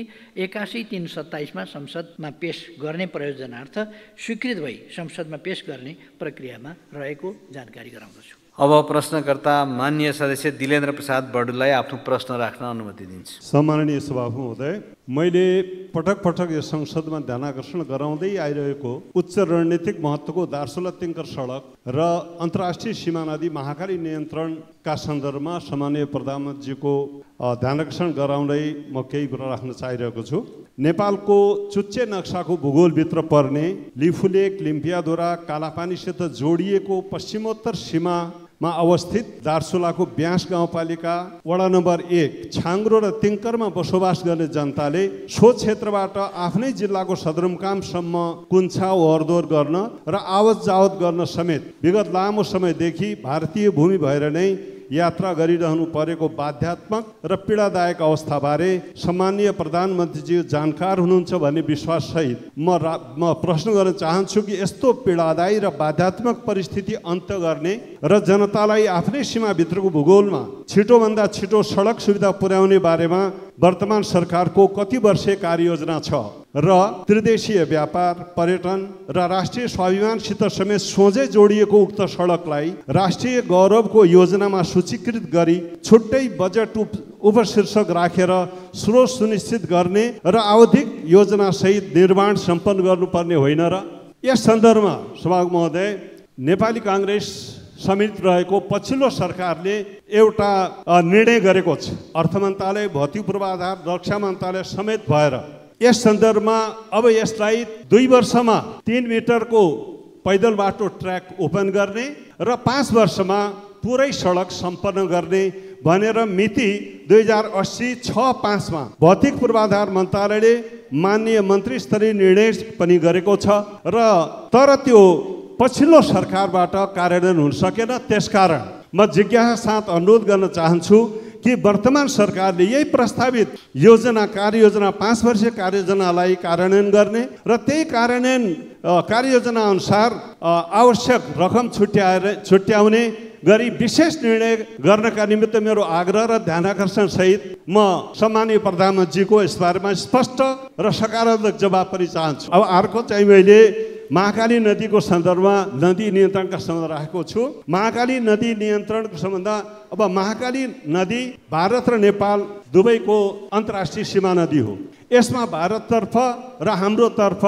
81/3/27 संसदमा पेश गर्ने प्रयोजनार्थ स्वीकृत भई संसदमा पेश गर्ने प्रक्रियामा रहेको जानकारी गराउँदछु। अब प्रश्नकर्ता माननीय सदस्य दिलेन्द्र प्रसाद बडुलाई आफ्नो प्रश्न राख्न अनुमति दिन्छु। सम्माननीय सभामुख महोदय, मैले पटक पटक यो संसदमा ध्यानाकर्षण गराउँदै आइरहेको उच्च रणनीतिक महत्त्वको दार्चुला तिङ्कर सडक र अन्तर्राष्ट्रिय सीमा नदी महाकाली नियन्त्रणका सन्दर्भमा सम्माननीय प्रधानमन्त्रीको ध्यानाकर्षण गराउँदै म केही कुरा राख्न चाहिरहेको छु। नेपालको चुच्चे नक्साको भूगोलभित्र पर्ने लिफुलेक लिम्पियाधुरा कालापानीसित जोडिएको पश्चिमोत्तर सीमामा अवस्थित दार्चुलाको ब्यास गाउँपालिका वडा नम्बर 1 छाङ्ग्रो र तिङ्करमा बसोबास गर्ने जनताले सो क्षेत्रबाट आफ्नै जिल्लाको सदरमुकामसम्म कुन्छा ओहोरदोहोर गर्न र आवत जावत गर्न समेत विगत लामो समयदेखि भारतीय भूमि भएर नै यात्रा गरिरहनु परेको बाध्यात्मक र पीडादायक अवस्थाबारे सम्माननीय प्रधानमन्त्रीजी जानकार हुनुहुन्छ भन्ने विश्वाससहित म प्रश्न गर्न चाहन्छु कि यस्तो पीडादायी र बाध्यात्मक परिस्थिति अन्त्य गर्ने र जनतालाई आफ्नै सीमाभित्रको भूगोलमा छिटोभन्दा छिटो सडक सुविधा पुर्याउने बारेमा वर्तमान सरकारको कति वर्षे कार्ययोजना छ र त्रिदेशीय व्यापार, पर्यटन र राष्ट्रिय स्वाभिमानसित समेत सोझै जोडिएको उक्त सडकलाई राष्ट्रिय गौरवको योजनामा सूचीकृत गरी छुट्टै बजेट उपशीर्षक राखेर स्रोत सुनिश्चित गर्ने र आवधिक योजनासहित निर्माण सम्पन्न गर्नुपर्ने होइन र? यस सन्दर्भमा सभामुख महोदय, नेपाली काङ्ग्रेस समेत रहेको पछिल्लो सरकारले एउटा निर्णय गरेको छ। अर्थ मन्त्रालय, भौतिक पूर्वाधार, रक्षा मन्त्रालय समेत भएर यस सन्दर्भमा अब यसलाई 2 वर्षमा 3 मिटरको पैदल बाटो ट्र्याक ओपन गर्ने र 5 वर्षमा पुरै सडक सम्पन्न गर्ने भनेर मिति 2080-6-5 मा भौतिक पूर्वाधार मन्त्रालयले माननीय मन्त्री स्तरीय निर्णय पनि गरेको छ र तर त्यो पछिल्लो सरकारबाट कार्यान्वयन हुन सकेन। त्यसकारण म जिज्ञासा साथ अनुरोध गर्न चाहन्छु कि वर्तमान सरकारले यही प्रस्तावित योजना कार्ययोजना 5 वर्षीय कार्ययोजनालाई कार्यान्वयन गर्ने र त्यही कार्यान्वयन कार्ययोजना अनुसार आवश्यक रकम छुट्याउने गरी विशेष निर्णय गर्नका निमित्त मेरो आग्रह र ध्यानाकर्षण सहित म सम्माननीय प्रधानमन्त्रीको यसबारेमा स्पष्ट र सकारात्मक जवाब पनि चाहन्छु। अब अर्को चाहिँ मैले महाकाली नदीको सन्दर्भमा नदी नियन्त्रणका सम्बन्ध राखेको छु। महाकाली नदी नियन्त्रणको सम्बन्ध, अब महाकाली नदी भारत र नेपाल दुवैको अन्तर्राष्ट्रिय सीमा नदी हो। यसमा भारततर्फ र हाम्रो तर्फ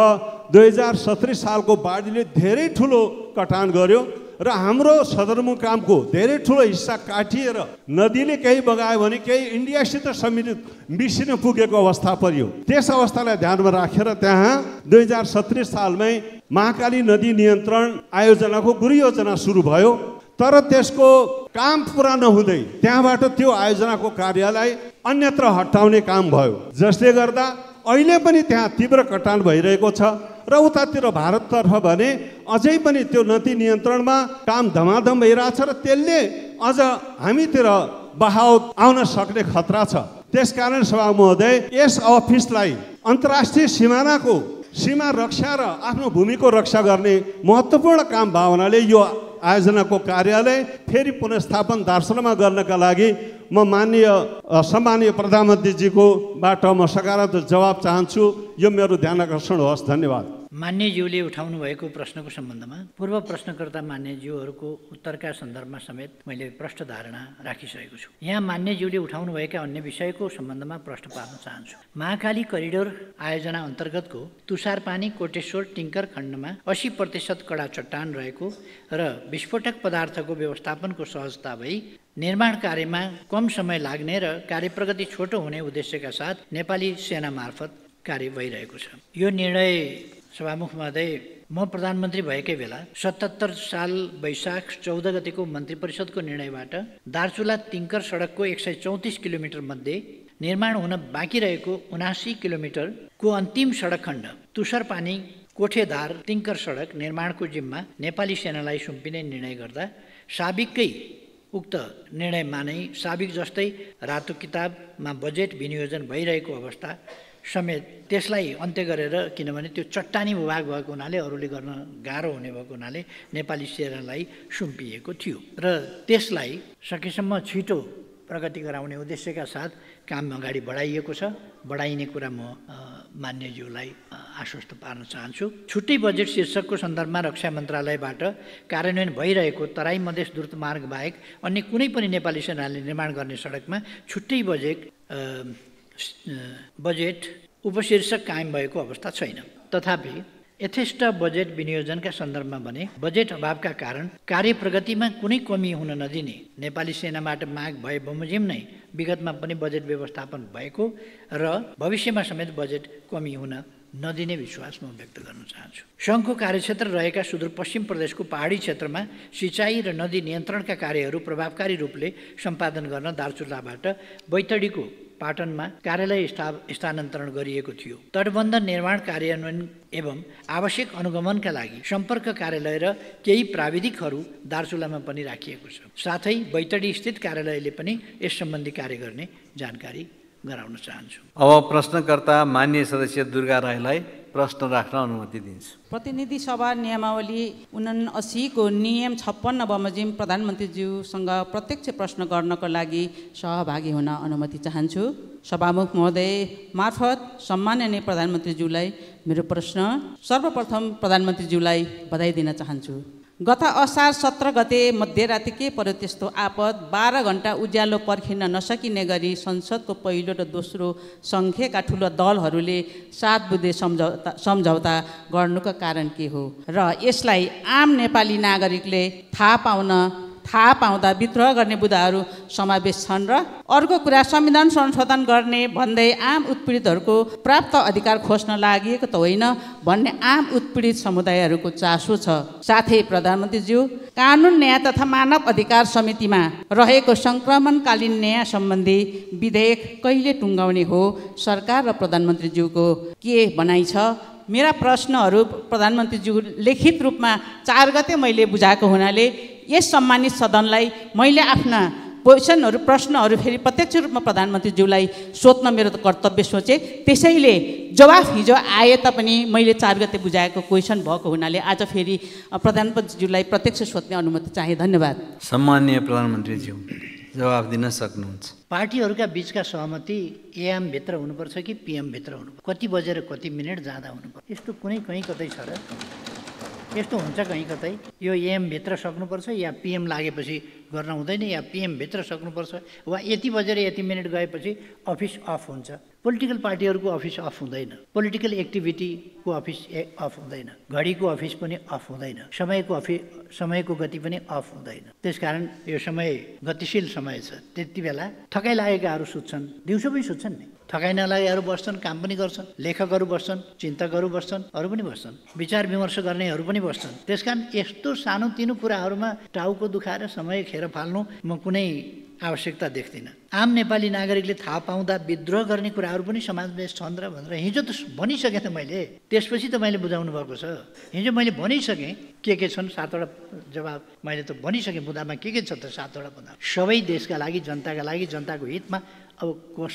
2017 सालको बाढीले धेरै ठुलो कटान गर्यो र हाम्रो सदरमुकामको धेरै ठुलो हिस्सा काटिएर नदीले केही बगायो भने केही इन्डियासित मिसिन पुगेको अवस्था पर्यो। त्यस अवस्थालाई ध्यानमा राखेर त्यहाँ 2017 सालमै महाकाली नदी नियन्त्रण आयोजनाको गृह योजना सुरु भयो, तर त्यसको काम पुरा नहुँदै त्यहाँबाट त्यो आयोजनाको कार्यलाई अन्यत्र हटाउने काम भयो, जसले गर्दा अहिले पनि त्यहाँ तीव्र कटान भइरहेको छ र उतातिर भारततर्फ भने अझै पनि त्यो नदी नियन्त्रणमा काम धमाधम भइरहेछ र त्यसले अझ हामीतिर बहाव आउन सक्ने खतरा छ। त्यसकारण सभामुख महोदय, यस अफिसलाई अन्तर्राष्ट्रिय सीमा रक्षा र आफ्नो भूमिको रक्षा गर्ने महत्त्वपूर्ण काम भावनाले यो आयोजनाको कार्यालय फेरि पुनर्स्थापन दार्चुलामा गर्नका लागि म सम्माननीय प्रधानमन्त्रीजीको बाट म सकारात्मक जवाब चाहन्छु। यो मेरो ध्यानाकर्षण होस्। धन्यवाद। मान्यज्यूले उठाउनु भएको प्रश्नको सम्बन्धमा पूर्व प्रश्नकर्ता मान्यज्यूहरूको उत्तरका सन्दर्भमा समेत मैले प्रष्ट धारणा राखिसकेको छु। यहाँ मान्यज्यूले उठाउनु भएका अन्य विषयको सम्बन्धमा प्रश्न पार्न चाहन्छु। महाकाली करिडोर आयोजना अन्तर्गतको तुषारपानी कोटेश्वर टिङ्कर खण्डमा 80% कडा चट्टान रहेको र विस्फोटक पदार्थको व्यवस्थापनको सहजता भई निर्माण कार्यमा कम समय लाग्ने र कार्यप्रगति छोटो हुने उद्देश्यका साथ नेपाली सेना मार्फत कार्य भइरहेको छ। यो निर्णय सभामुख महोदय, म प्रधानमन्त्री भएकै बेला 77 साल वैशाख 14 गतेको मन्त्री परिषदको निर्णयबाट दार्चुला तिङ्कर सडकको 134 किलोमिटर मध्ये निर्माण हुन बाँकी रहेको 79 किलोमिटरको अन्तिम सडक खण्ड तुषारपानी कोठेधार तिङ्कर सडक निर्माणको जिम्मा नेपाली सेनालाई सुम्पिने निर्णय गर्दा साबिककै उक्त निर्णयमा नै साबिक जस्तै रातो किताबमा बजेट विनियोजन भइरहेको अवस्था समेत त्यसलाई अन्त्य गरेर, किनभने त्यो चट्टानी भूभाग भएको हुनाले अरूले गर्न गाह्रो हुने भएको हुनाले नेपाली सेनालाई सुम्पिएको थियो र त्यसलाई सकेसम्म छिटो प्रगति गराउने उद्देश्यका साथ काम अगाडि बढाइएको छ। बढाइने कुरा म मान्यज्यूलाई आश्वस्त पार्न चाहन्छु। छुट्टै बजेट शीर्षकको सन्दर्भमा रक्षा मन्त्रालयबाट कार्यान्वयन भइरहेको तराई मधेस द्रुत मार्ग बाहेक अन्य कुनै पनि नेपाली सेनाले निर्माण गर्ने सडकमा छुट्टै बजेट उपशीर्षक कायम भएको अवस्था छैन। तथापि यथेष्ट बजेट विनियोजनका सन्दर्भमा भने बजेट अभावका कारण कार्य प्रगतिमा कुनै कमी हुन नदिने नेपाली सेनाबाट माग भए बमोजिम नै विगतमा पनि बजेट व्यवस्थापन भएको र भविष्यमा समेत बजेट कमी हुन नदिने विश्वास म व्यक्त गर्न चाहन्छु। सङ्घको कार्यक्षेत्र रहेका सुदूरपश्चिम प्रदेशको पहाडी क्षेत्रमा सिँचाइ र नदी नियन्त्रणका कार्यहरू प्रभावकारी रूपले सम्पादन गर्न दार्चुलाबाट बैतडीको पाटनमा कार्यालय स्थानान्तरण गरिएको थियो। तटबन्ध निर्माण कार्यान्वयन एवं आवश्यक अनुगमनका लागि सम्पर्क कार्यालय र केही प्राविधिकहरू दार्चुलामा पनि राखिएको छ। साथै बैतडी स्थित कार्यालयले पनि यस सम्बन्धी कार्य गर्ने जानकारी गराउन चाहन्छु। अब प्रश्नकर्ता माननीय सदस्य दुर्गा राईलाई प्रश्न राख्न अनुमति दिन्छु। प्रतिनिधि सभा नियमावली 79 को नियम 56 बमोजिम प्रधानमन्त्रीज्यूसँग प्रत्यक्ष प्रश्न गर्नको लागि सहभागी हुन अनुमति चाहन्छु। सभामुख महोदय मार्फत सम्माननीय प्रधानमन्त्रीज्यूलाई मेरो प्रश्न। सर्वप्रथम प्रधानमन्त्रीज्यूलाई बधाई दिन चाहन्छु। गत असार 17 गते मध्यराति के पर्यो त्यस्तो आपद 12 घण्टा उज्यालो पर्खिन नसकिने गरी संसदको पहिलो र दोस्रो सङ्ख्याका ठुलो दलहरूले 7 बुँदे सम्झौता गर्नुको कारण के हो र यसलाई आम नेपाली नागरिकले थाहा पाउँदा विद्रोह गर्ने बुदाहरू समावेश छन् र अर्को कुरा संविधान संशोधन गर्ने भन्दै आम उत्पीडितहरूको प्राप्त अधिकार खोज्न लागि त होइन भन्ने आम उत्पीडित समुदायहरूको चासो छ। साथै प्रधानमन्त्रीज्यू कानुन न्याय तथा मानव अधिकार समितिमा रहेको सङ्क्रमणकालीन न्याय सम्बन्धी विधेयक कहिले टुङ्गाउने हो? सरकार र प्रधानमन्त्रीज्यूको के भनाइ छ? मेरा प्रश्नहरू प्रधानमन्त्रीज्यू लिखित रूपमा 4 गते मैले बुझाएको हुनाले यस सम्मानित सदनलाई मैले आफ्ना प्रश्नहरू फेरि प्रत्यक्ष रूपमा प्रधानमन्त्रीज्यूलाई सोध्न मेरो कर्तव्य सोचे। त्यसैले जवाफ हिजो आए तापनि मैले 4 गते बुझाएको क्वेसन भएको हुनाले आज फेरि प्रधानमन्त्रीज्यूलाई प्रत्यक्ष सोध्ने अनुमति चाहे। धन्यवाद। सम्माननीय प्रधानमन्त्रीज्यू जवाफ दिन सक्नुहुन्छ। पार्टीहरूका बीचका सहमति एएम भित्र हुनुपर्छ कि पीएम भित्र हुनुपर्छ? कति बजेर कति मिनट जाँदा हुनुपर्छ? यस्तो कुनै कहीँ कतै छ र? यस्तो हुन्छ कहीँ कतै? यो एएम भित्र सक्नुपर्छ या पीएम लागेपछि गर्न हुँदैन या पीएम भित्र सक्नुपर्छ वा यति बजेर यति मिनट गएपछि अफिस अफ हुन्छ? पोलिटिकल पार्टीहरूको अफिस अफ हुँदैन, पोलिटिकल एक्टिभिटीको अफिस अफ हुँदैन, घडीको अफिस पनि अफ हुँदैन, समयको गति पनि अफ हुँदैन। त्यसकारण यो समय गतिशील समय छ। त्यति बेला थकाइ लागेकाहरू सुत्छन्, दिउँसो पनि सुत्छन् नि, थकाइ नलागेहरू बस्छन्, काम पनि गर्छन्, लेखकहरू बस्छन्, चिन्तकहरू बस्छन्, अरू पनि बस्छन्, विचार विमर्श गर्नेहरू पनि बस्छन्। त्यसकारण यस्तो सानोतिनो कुराहरूमा टाउको दुखाएर समय खेर फाल्नु म कुनै आवश्यकता देख्दिनँ। आम नेपाली नागरिकले थाहा पाउँदा विद्रोह गर्ने कुराहरू पनि समाजमा छन् र भनेर हिजो त भनिसकेँ त मैले। त्यसपछि त मैले बुझाउनु भएको छ। हिजो मैले भनिसकेँ के छन् 7वटा जवाब मैले त भनिसकेँ। बुदामा के छ त 7वटा बुदा? सबै देशका लागि, जनताका लागि, जनताको हितमा। अब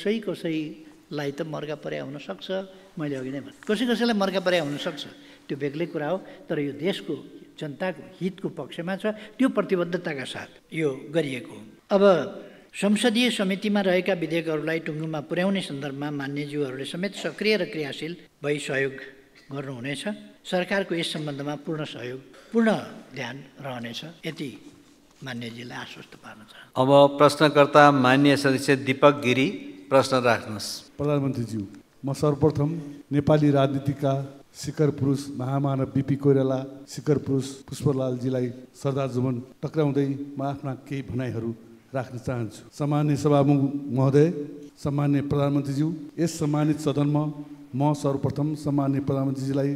कसैलाई त मर्का पर्या हुनसक्छ, मैले अघि नै भने कसैलाई मर्का पर्या हुनसक्छ, त्यो बेग्लै कुरा हो। तर यो देशको जनताको हितको पक्षमा छ, त्यो प्रतिबद्धताका साथ यो गरिएको हो। अब संसदीय समितिमा रहेका विधेयकहरूलाई टुङ्गोमा पुर्याउने सन्दर्भमा मान्यज्यूहरूले समेत सक्रिय र क्रियाशील भई सहयोग गर्नुहुनेछ। सरकारको यस सम्बन्धमा पूर्ण ध्यान रहनेछ। यति मान्यजीलाई आश्वस्त पार्न चाहन्छु। अब प्रश्नकर्ता मान्य सदस्य दीपक गिरी प्रश्न राख्नुहोस्। प्रधानमन्त्रीज्यू, म सर्वप्रथम नेपाली राजनीतिका शिखर पुरुष महामानव बिपी कोइराला, शिखर पुरुष पुष्पलालजीलाई श्रद्धासुमन टक्राउँदै म आफ्ना केही भनाइहरू राख्न चाहन्छु। सम्माननीय सभामुख महोदय, सम्माननीय प्रधानमन्त्रीज्यू, यस सम्मानित सदनमा म सर्वप्रथम सम्माननीय प्रधानमन्त्रीजीलाई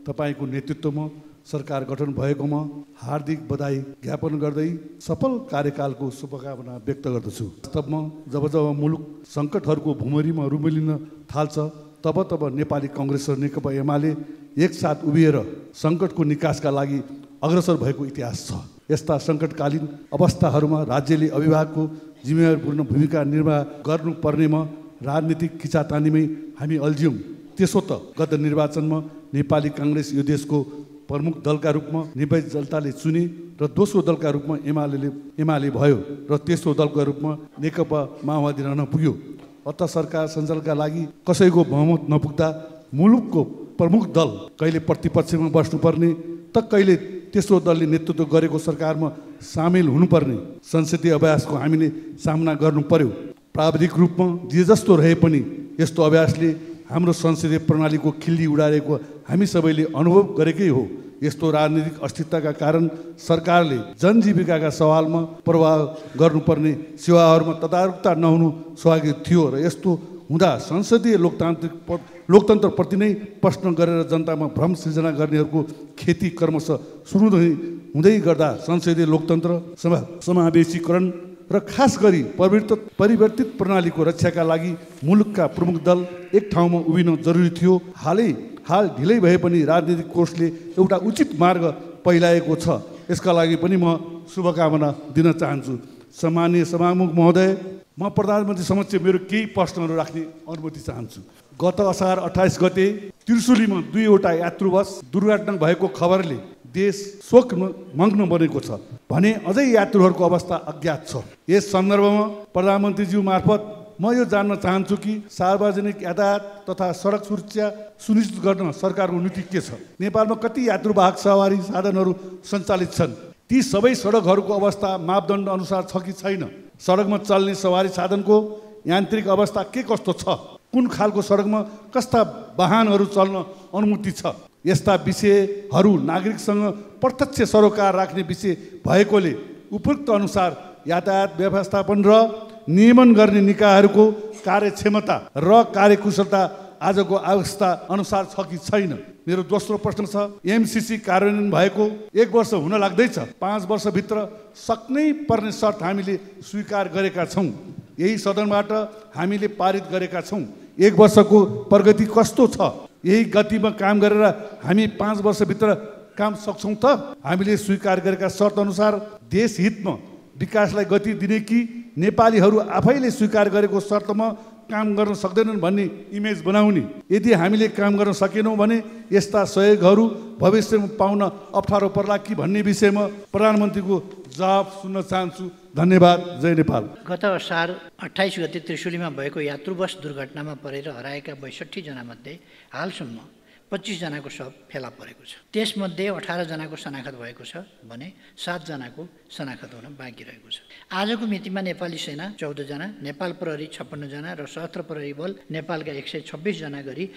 तपाईँको नेतृत्वमा सरकार गठन भएकोमा हार्दिक बधाई ज्ञापन गर्दै सफल कार्यकालको शुभकामना व्यक्त गर्दछु। वास्तवमा जब जब मुलुक सङ्कटहरूको भुमरीमा रुमलिन थाल्छ तब तब नेपाली कङ्ग्रेस र नेकपा एमाले एकसाथ उभिएर सङ्कटको निकासका लागि अग्रसर भएको इतिहास छ। यस्ता सङ्कटकालीन अवस्थाहरूमा राज्यले अभिभावकको जिम्मेवारीपूर्ण भूमिका निर्वाह गर्नुपर्नेमा राजनीतिक खिचातानीमै हामी अल्झ्यौँ। त्यसो त गत निर्वाचनमा नेपाली काङ्ग्रेस यो देशको प्रमुख दलका रूपमा निर्वाचित जनताले चुने र दोस्रो दलका रूपमा एमाले भयो र तेस्रो दलका रूपमा नेकपा माओवादी रहन पुग्यो। अत सरकार सञ्चालनका लागि कसैको बहुमत नपुग्दा मुलुकको प्रमुख दल कहिले प्रतिपक्षमा बस्नुपर्ने त कहिले तेस्रो दलले नेतृत्व गरेको सरकारमा सामेल हुनुपर्ने संसदीय अभ्यासको हामीले सामना गर्नु पर्यो। प्राविधिक रूपमा जे जस्तो रहे पनि यस्तो अभ्यासले हाम्रो संसदीय प्रणालीको खिल्ली उडारेको हामी सबैले अनुभव गरेकै हो। यस्तो राजनीतिक अस्थिरताका कारण सरकारले जनजीविकाका सवालमा प्रभाव गर्नुपर्ने सेवाहरूमा तदारुकता नहुनु स्वाभाविक थियो र यस्तो हुँदा संसदीय लोकतन्त्रप्रति नै प्रश्न गरेर जनतामा भ्रम सृजना गर्नेहरूको खेती क्रमशः सुरु हुँदै गर्दा संसदीय लोकतन्त्र समावेशीकरण र खास गरी परिवर्तित प्रणालीको रक्षाका लागि मुलुकका प्रमुख दल एक ठाउँमा उभिन जरुरी थियो। हाल ढिलै भए पनि राजनीतिक कोषले एउटा उचित मार्ग पहिलाएको छ। यसका लागि पनि म शुभकामना दिन चाहन्छु। सम्माननीय सभामुख महोदय, म प्रधानमन्त्री समक्ष मेरो केही प्रश्नहरू राख्ने अनुमति चाहन्छु। गत असार 28 गते त्रिशुलीमा 2वटा यात्रु बस दुर्घटना भएको खबरले देश शोकमग्न बनेको छ भने अझै यात्रुहरूको अवस्था अज्ञात छ। यस सन्दर्भमा प्रधानमन्त्रीज्यू मार्फत म यो जान्न चाहन्छु कि सार्वजनिक यातायात तथा सडक सुरक्षा सुनिश्चित गर्न सरकारको नीति के छ? नेपालमा कति यात्रुवाहक सवारी साधनहरू सञ्चालित छन्? ती सबै सडकहरूको अवस्था मापदण्ड अनुसार छ कि छैन? सडकमा चल्ने सवारी साधनको यान्त्रिक अवस्था के कस्तो छ? कुन खालको सडकमा कस्ता वाहनहरू चल्न अनुमति छ? यस्ता विषयहरू नागरिकसँग प्रत्यक्ष सरोकार राख्ने विषय भएकोले उपयुक्त अनुसार यातायात व्यवस्थापन र नियमन गर्ने निकायहरूको कार्यक्षमता र कार्यकुशलता आजको अवस्था अनुसार छ कि छैन? मेरो दोस्रो प्रश्न छ, एमसिसी कार्यान्वयन भएको 1 वर्ष हुन लाग्दैछ। 5 वर्षभित्र सक्नै पर्ने शर्त हामीले स्वीकार गरेका छौँ। यही सदनबाट हामीले पारित गरेका छौँ। 1 वर्षको प्रगति कस्तो छ? यही गतिमा काम गरेर हामी 5 वर्षभित्र काम सक्छौँ त? हामीले स्वीकार गरेका शर्त अनुसार देश हितमा विकासलाई गति दिने कि नेपालीहरू आफैले स्वीकार गरेको शर्तमा काम गर्न सक्दैनन् भन्ने इमेज बनाउने? यदि हामीले काम गर्न सकेनौँ भने यस्ता सहयोगहरू भविष्यमा पाउन अप्ठ्यारो पर्ला कि भन्ने विषयमा प्रधानमन्त्रीको जवाब सुन्न चाहन्छु। धन्यवाद। जय नेपाल। गत असार 28 गते त्रिशुलीमा भएको यात्रु बस दुर्घटनामा परेर हराएका 62 जनामध्ये हालसम्म 25 जनाको शव फेला परेको छ। त्यसमध्ये 18 जनाको शनाखत भएको छ भने 7 जनाको शनाखत हुन बाँकी रहेको छ। आजको मितिमा नेपाली सेना 14 जना, नेपाल प्रहरी 56 जना र सशस्त्र प्रहरी बल नेपालका 126 जना गरी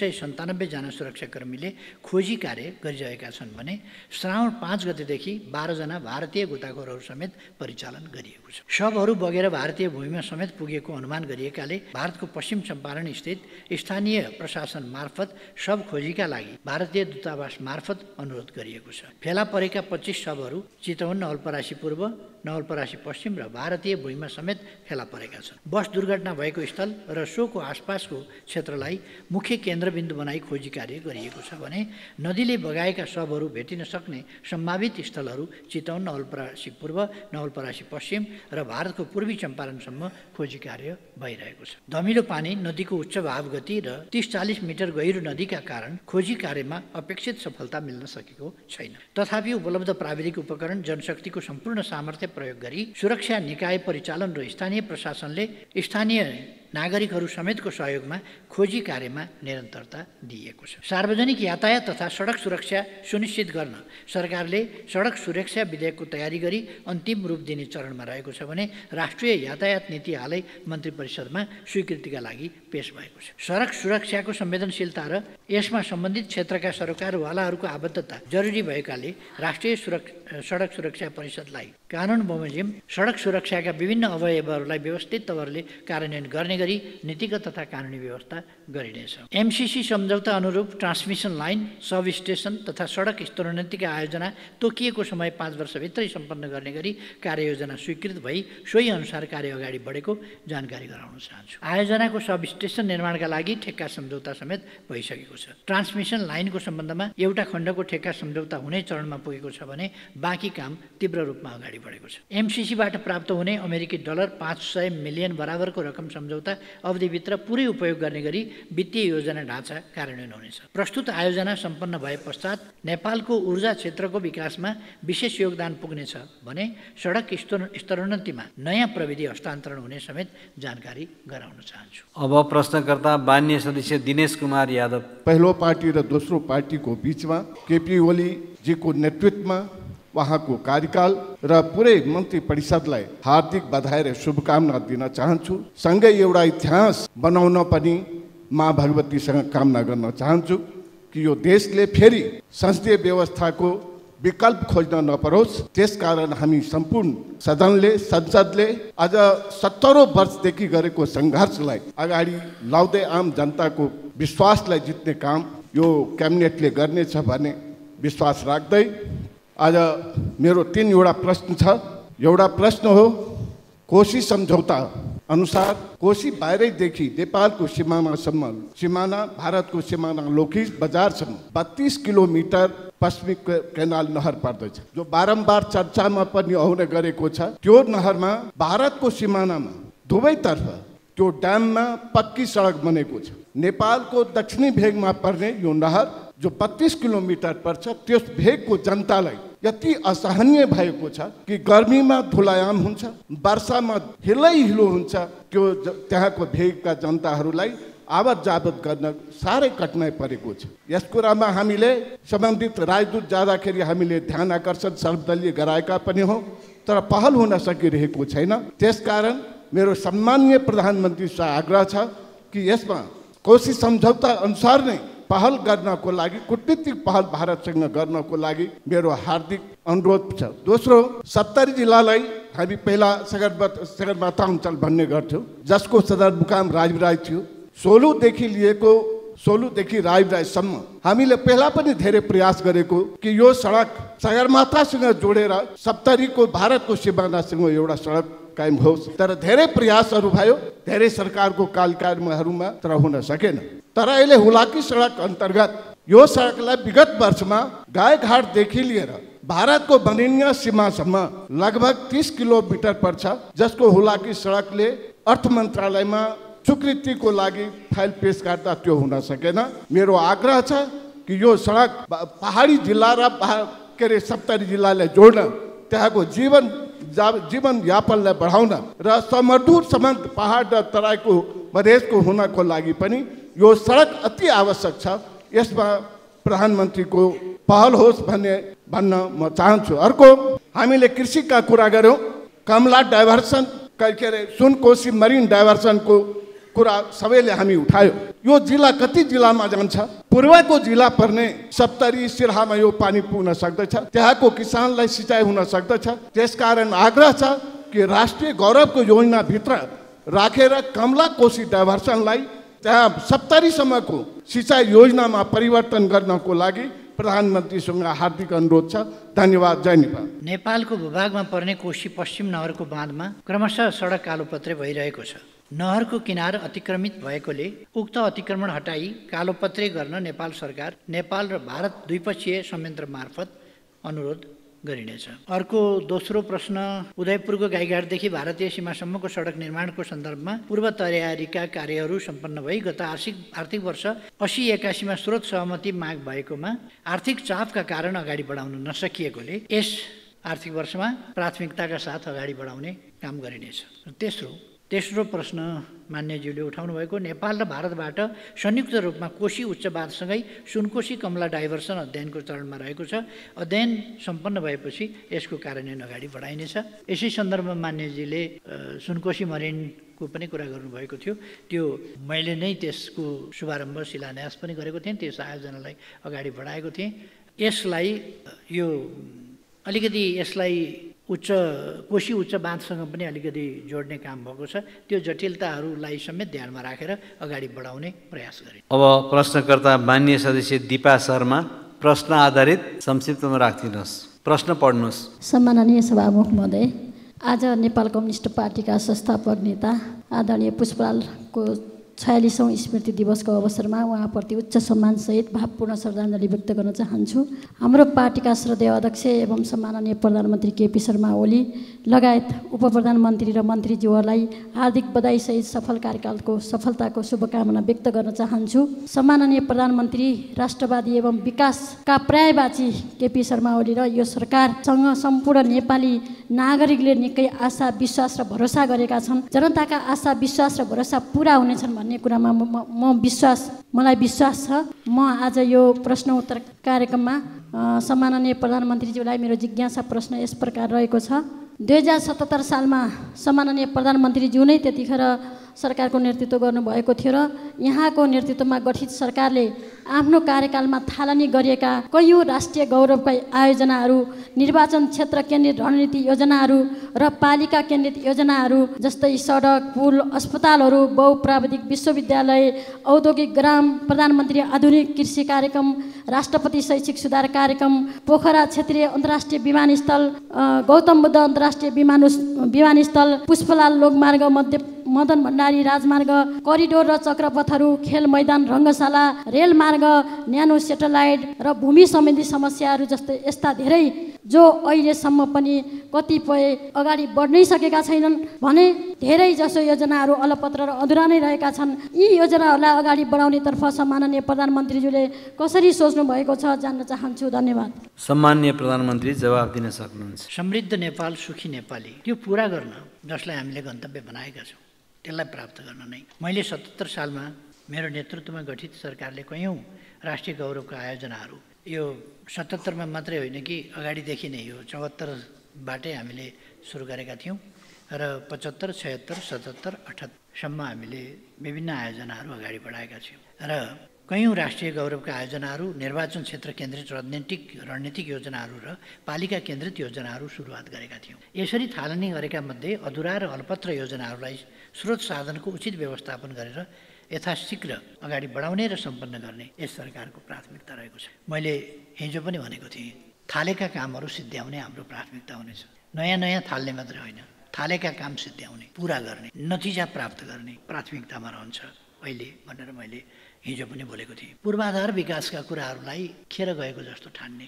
197 जना सुरक्षाकर्मीले खोजी कार्य गरिरहेका छन् भने श्रावण 5 गतेदेखि 12 जना भारतीय गोताखोरहरू समेत परिचालन गरिएको छ। शवहरू बगेर भारतीय भूमिमा समेत पुगेको अनुमान गरिएकाले भारतको पश्चिम चम्पारण स्थित स्थानीय प्रशासन मार्फत शव खोजीका लागि भारतीय दूतावास मार्फत अनुरोध गरिएको छ। फेला परेका 25 शवहरू चितवन, नवलपरासी पूर्व, नवलपरासी पश्चिम र भारतीय भूमिमा समेत फेला परेका छन्। बस दुर्घटना भएको स्थल र सोको आसपासको क्षेत्रलाई मुख्य केन्द्रबिन्दु बनाई खोजी कार्य गरिएको छ भने नदीले बगाएका शवहरू भेटिन सक्ने सम्भावित स्थलहरू चितवन, नवलपरासी पूर्व, नवलपरासी पश्चिम र भारतको पूर्वी चम्पारणसम्म खोजी कार्य भइरहेको छ। धमिलो पानी, नदीको उच्च भाव गति र 30-40 मिटर गहिरो नदीका कारण खोजी कार्यमा अपेक्षित सफलता मिल्न सकेको छैन। तथापि उपलब्ध प्राविधिक उपकरण, जनशक्तिको सम्पूर्ण सामर्थ्य प्रयोग गरी सुरक्षा निकाय परिचालन र स्थानीय प्रशासनले स्थानीय नागरिकहरू समेतको सहयोगमा खोजी कार्यमा निरन्तरता दिएको छ। सार्वजनिक यातायात तथा सडक सुरक्षा सुनिश्चित गर्न सरकारले सडक सुरक्षा विधेयकको तयारी गरी अन्तिम रूप दिने चरणमा रहेको छ भने राष्ट्रिय यातायात नीति हालै मन्त्री परिषदमा स्वीकृतिका लागि पेश भएको छ। सडक सुरक्षाको संवेदनशीलता र यसमा सम्बन्धित क्षेत्रका सरकारवालाहरूको आबद्धता जरुरी भएकाले राष्ट्रिय सडक सुरक्षा परिषदलाई कानुन बमोजिम सडक सुरक्षाका विभिन्न अवयवहरूलाई व्यवस्थित तवरले कार्यान्वयन गर्ने गरी नीतिगत तथा कानुनी व्यवस्था गरिनेछ। एमसीसी सम्झौता अनुरूप ट्रान्समिसन लाइन, सब स्टेसन तथा सडक स्तरोन्नतिका आयोजना तोकिएको समय 5 वर्षभित्रै सम्पन्न गर्ने गरी कार्ययोजना स्वीकृत भई सोही अनुसार कार्य अगाडि बढेको जानकारी गराउन चाहन्छु। आयोजनाको सब स्टेसन निर्माणका लागि ठेक्का सम्झौता समेत भइसकेको छ। ट्रान्समिसन लाइनको सम्बन्धमा एउटा खण्डको ठेक्का सम्झौता हुने चरणमा पुगेको छ भने बाँकी काम तीव्र रूपमा अगाडि बढेको छ। एमसीसीबाट प्राप्त हुने अमेरिकी $500 मिलियन बराबरको रकम सम्झौता अवधिभित्र पुरै उपयोग गर्ने गरी वित्तीय योजना ढाँचा कार्यान्वयन हुनेछ। प्रस्तुत आयोजना सम्पन्न भए पश्चात नेपालको ऊर्जा क्षेत्रको विकासमा विशेष योगदान पुग्नेछ भने सडक स्तरोन्नतिमा नयाँ प्रविधि हस्तान्तरण हुने समेत जानकारी गराउन चाहन्छु। अब प्रश्नकर्ता माननीय सदस्य दिनेश कुमार यादव। पहिलो पार्टी र दोस्रो पार्टीको बीचमा केपी ओलीजीको नेतृत्वमा उहाँको कार्यकाल र पुरै मन्त्री परिषदलाई हार्दिक बधाई र शुभकामना दिन चाहन्छु। सँगै एउटा इतिहास बनाउन पनि माँ भगवतीसँग कामना गर्न चाहन्छु कि यो देशले फेरि संसदीय व्यवस्थाको विकल्प खोज्न नपरोस्। त्यसकारण हामी सम्पूर्ण संसदले अझ 70 वर्षदेखि गरेको सङ्घर्षलाई अगाडि लाउँदै आम जनताको विश्वासलाई जित्ने काम यो क्याबिनेटले गर्नेछ भन्ने विश्वास राख्दै आज मेरो 3 प्रश्न छ। एउटा प्रश्न हो, कोशी सम्झौता अनुसार कोशी बाहिरैदेखि नेपालको सिमाना भारतको सिमाना लोकिस बजारसम्म 32 किलोमिटर पश्चिमिक केनाल नहर पर्दछ, जो बारम्बार चर्चामा पनि आउने गरेको छ। त्यो नहरमा भारतको सिमानामा दुवैतर्फ त्यो ड्याममा पक्की सडक बनेको छ। नेपालको दक्षिणी भेगमा पर्ने यो नहर जो 32 किलोमिटर पर्छ, त्यस भेगको जनतालाई यति असहनीय भएको छ कि गर्मीमा धुलायाम हुन्छ, वर्षामा हिलो हुन्छ। त्यो त्यहाँको भेगका जनताहरूलाई आवत जावत गर्न साह्रै कठिनाइ परेको छ। यस कुरामा हामीले सम्बन्धित राजदूत जाँदाखेरि हामीले ध्यान आकर्षण सर्वदलीय गराएका पनि हो, तर पहल हुन सकिरहेको छैन। त्यसकारण मेरो सम्माननीय प्रधानमन्त्रीसँग आग्रह छ कि यसमा कोशी सम्झौता अनुसार नै पहल गर्नको लागि, कूटनीतिक पहल भारतसँग गर्नको लागि मेरो हार्दिक अनुरोध छ। दोस्रो, 70 जिल्लालाई हामी पहिला सगरमाथा अञ्चल भन्ने गर्थ्यौँ, जसको सदरमुकाम राजविराज थियो। सोलुदेखि राजविराजसम्म हामीले पहिला पनि धेरै प्रयास गरेको कि यो सडक सगरमाथासँग जोडेर 70को भारतको सिमानासँग एउटा सडक कायम होस्, तर धेरै प्रयासहरू भयो, धेरै सरकारको कार्यक्रमहरूमा, तर हुन सकेन। तर अहिले हुलाकी सडक अन्तर्गत यो सडकलाई विगत वर्षमा गाईघाटदेखि लिएर भारतको बनिनिया सीमासम्म लगभग 30 किलोमिटर पर्छ, जसको हुलाकी सडकले अर्थ मन्त्रालयमा स्वीकृतिको लागि फाइल पेश गर्दा त्यो हुन सकेन। मेरो आग्रह छ कि यो सडक पहाडी जिल्ला र 70 जिल्लालाई जोड्न, त्यहाँको जीवनयापनलाई बढाउन र समदूरसम्म पहाड र तराईको मधेसको हुनको लागि पनि यो सडक अति आवश्यक छ। यसमा प्रधानमन्त्रीको पहल होस् भन्न म चाहन्छु। अर्को, हामीले कृषिका कुरा गऱ्यौँ, कमला डाइभर्सन सुनकोशी मरिन डाइभर्सनको कुरा सबैले हामी उठायो। यो जिल्ला कति जिल्लामा जान्छ? पूर्वको जिल्ला पर्ने 70 सिरहामा यो पानी पुग्न सक्दछ, त्यहाँको किसानलाई सिँचाइ हुन सक्दछ। त्यसकारण आग्रह छ कि राष्ट्रिय गौरवको योजनाभित्र राखेर कमला कोशी डाइभर्सनलाई त्यहाँ 70 सम्मको सिँचाइ योजनामा परिवर्तन गर्नको लागि प्रधानमन्त्रीसँग हार्दिक अनुरोध छ। धन्यवाद। जय नेपाल। नेपालको भूभागमा पर्ने कोशी पश्चिम नहरको बाँधमा क्रमशः सडक कालोपत्रे भइरहेको छ। नहरको किनार अतिक्रमित भएकोले उक्त अतिक्रमण हटाई कालोपत्रे गर्न नेपाल सरकार, नेपाल र भारत द्विपक्षीय संयन्त्र मार्फत अनुरोध गरिनेछ। अर्को दोस्रो प्रश्न, उदयपुरको गाईघाटदेखि भारतीय सीमासम्मको सडक निर्माणको सन्दर्भमा पूर्व तयारीका कार्यहरू सम्पन्न भई गत आर्थिक वर्ष 80-81मा स्रोत सहमति माग भएकोमा आर्थिक चापका कारण अगाडि बढाउन नसकिएकोले यस आर्थिक वर्षमा प्राथमिकताका साथ अगाडि बढाउने काम गरिनेछ। तेस्रो प्रश्न मान्यज्यूले उठाउनु भएको, नेपाल र भारतबाट संयुक्त रूपमा कोशी उच्च बाँधसँगै सुनकोशी कमला डाइभर्सन अध्ययनको चरणमा रहेको छ। अध्ययन सम्पन्न भएपछि यसको कार्यान्वयन अगाडि बढाइनेछ। यसै सन्दर्भमा मान्यजीले सुनकोशी मरिनको पनि कुरा गर्नुभएको थियो। त्यो मैले नै त्यसको शुभारम्भ शिलान्यास पनि गरेको थिएँ, त्यस आयोजनालाई अगाडि बढाएको थिएँ। यसलाई अलिकति कोशी उच्च बाँधसँग पनि अलिकति जोड्ने काम भएको छ। त्यो जटिलताहरूलाई समेत ध्यानमा राखेर अगाडि बढाउने प्रयास गरे। अब प्रश्नकर्ता माननीय सदस्य दिपा शर्मा, प्रश्न आधारित संक्षिप्तमा राखिदिनुहोस्। प्रश्न पढ्नुहोस्। सम्माननीय सभामुख महोदय, आज नेपाल कम्युनिस्ट पार्टीका संस्थापक नेता आदरणीय पुष्पलालको 46औं स्मृति दिवसको अवसरमा उहाँप्रति उच्च सम्मानसहित भावपूर्ण श्रद्धाञ्जली व्यक्त गर्न चाहन्छु। हाम्रो पार्टीका श्रद्धेय अध्यक्ष एवं सम्माननीय प्रधानमन्त्री केपी शर्मा ओली लगायत उप प्रधानमन्त्री र मन्त्रीज्यूहरूलाई हार्दिक बधाईसहित सफल कार्यकालको सफलताको शुभकामना व्यक्त गर्न चाहन्छु। सम्माननीय प्रधानमन्त्री, राष्ट्रवादी एवं विकासका पर्यायवाची केपी शर्मा ओली र यो सरकारसँग सम्पूर्ण नेपाली नागरिकले निकै आशा, विश्वास र भरोसा गरेका छन्। जनताका आशा, विश्वास र भरोसा पुरा हुनेछन् भन्ने कुरामा मलाई विश्वास छ। म आज यो प्रश्न उत्तर कार्यक्रममा सम्माननीय प्रधानमन्त्रीज्यूलाई मेरो जिज्ञासा प्रश्न यस प्रकार रहेको छ। 2077 सालमा सम्माननीय प्रधानमन्त्रीज्यू नै त्यतिखेर सरकारको नेतृत्व गर्नुभएको थियो र यहाँको नेतृत्वमा गठित सरकारले आफ्नो कार्यकालमा थालनी गरिएका कैयौँ राष्ट्रिय गौरवका आयोजनाहरू, निर्वाचन क्षेत्र केन्द्रित रणनीति योजनाहरू र पालिका केन्द्रित योजनाहरू जस्तै सडक, पुल, अस्पतालहरू, बहुप्राविधिक विश्वविद्यालय, औद्योगिक ग्राम, प्रधानमन्त्री आधुनिक कृषि कार्यक्रम, राष्ट्रपति शैक्षिक सुधार कार्यक्रम, पोखरा क्षेत्रीय अन्तर्राष्ट्रिय विमानस्थल, गौतम बुद्ध अन्तर्राष्ट्रिय विमानस्थल, पुष्पलाल लोकमार्ग, मदन भण्डारी राजमार्ग, करिडोर र चक्रपथहरू, खेल मैदान, रङ्गशाला, रेल मार्ग, न्यानो सेटेलाइट र भूमि सम्बन्धी समस्याहरू जस्तै यस्ता धेरै जो अहिलेसम्म पनि कतिपय अगाडि बढ्नै सकेका छैनन् भने धेरै जसो योजनाहरू अलपत्र र अधुरा नै रहेका छन्। यी योजनाहरूलाई अगाडि बढाउनेतर्फ सम्माननीय प्रधानमन्त्रीज्यूले कसरी सोच्नु भएको छ जान्न चाहन्छु। धन्यवाद। सम्माननीय प्रधानमन्त्री जवाफ दिन सक्नुहुन्छ। समृद्ध नेपाल, सुखी नेपाली, त्यो पुरा गर्न जसलाई हामीले गन्तव्य बनाएका छौँ त्यसलाई प्राप्त गर्न नै मैले 77 सालमा मेरो नेतृत्वमा गठित सरकारले कैयौँ राष्ट्रिय गौरवका आयोजनाहरू, यो 77मा मात्रै होइन कि अगाडिदेखि नै यो 74बाटै हामीले सुरु गरेका थियौँ र 75, 76, 77, 78 सम्म हामीले विभिन्न आयोजनाहरू अगाडि बढाएका थियौँ र कैयौँ राष्ट्रिय गौरवका आयोजनाहरू, निर्वाचन क्षेत्र केन्द्रित रणनीतिक योजनाहरू र पालिका केन्द्रित योजनाहरू सुरुवात गरेका थियौँ। यसरी थालनी गरेका मध्ये अधुरा र अल्पत्र योजनाहरूलाई स्रोत साधनको उचित व्यवस्थापन गरेर यथाशीघ्र अगाडि बढाउने र सम्पन्न गर्ने यस सरकारको प्राथमिकता रहेको छ। मैले हिजो पनि भनेको थिएँ, थालेका कामहरू सिद्ध्याउने हाम्रो प्राथमिकता हुनेछ। नयाँ थाल्ने मात्रै होइन, थालेका काम सिद्ध्याउने, पुरा गर्ने, नतिजा प्राप्त गर्ने प्राथमिकतामा रहन्छ अहिले भनेर मैले हिजो पनि बोलेको थिएँ। पूर्वाधार विकासका कुराहरूलाई खेर गएको जस्तो ठान्ने,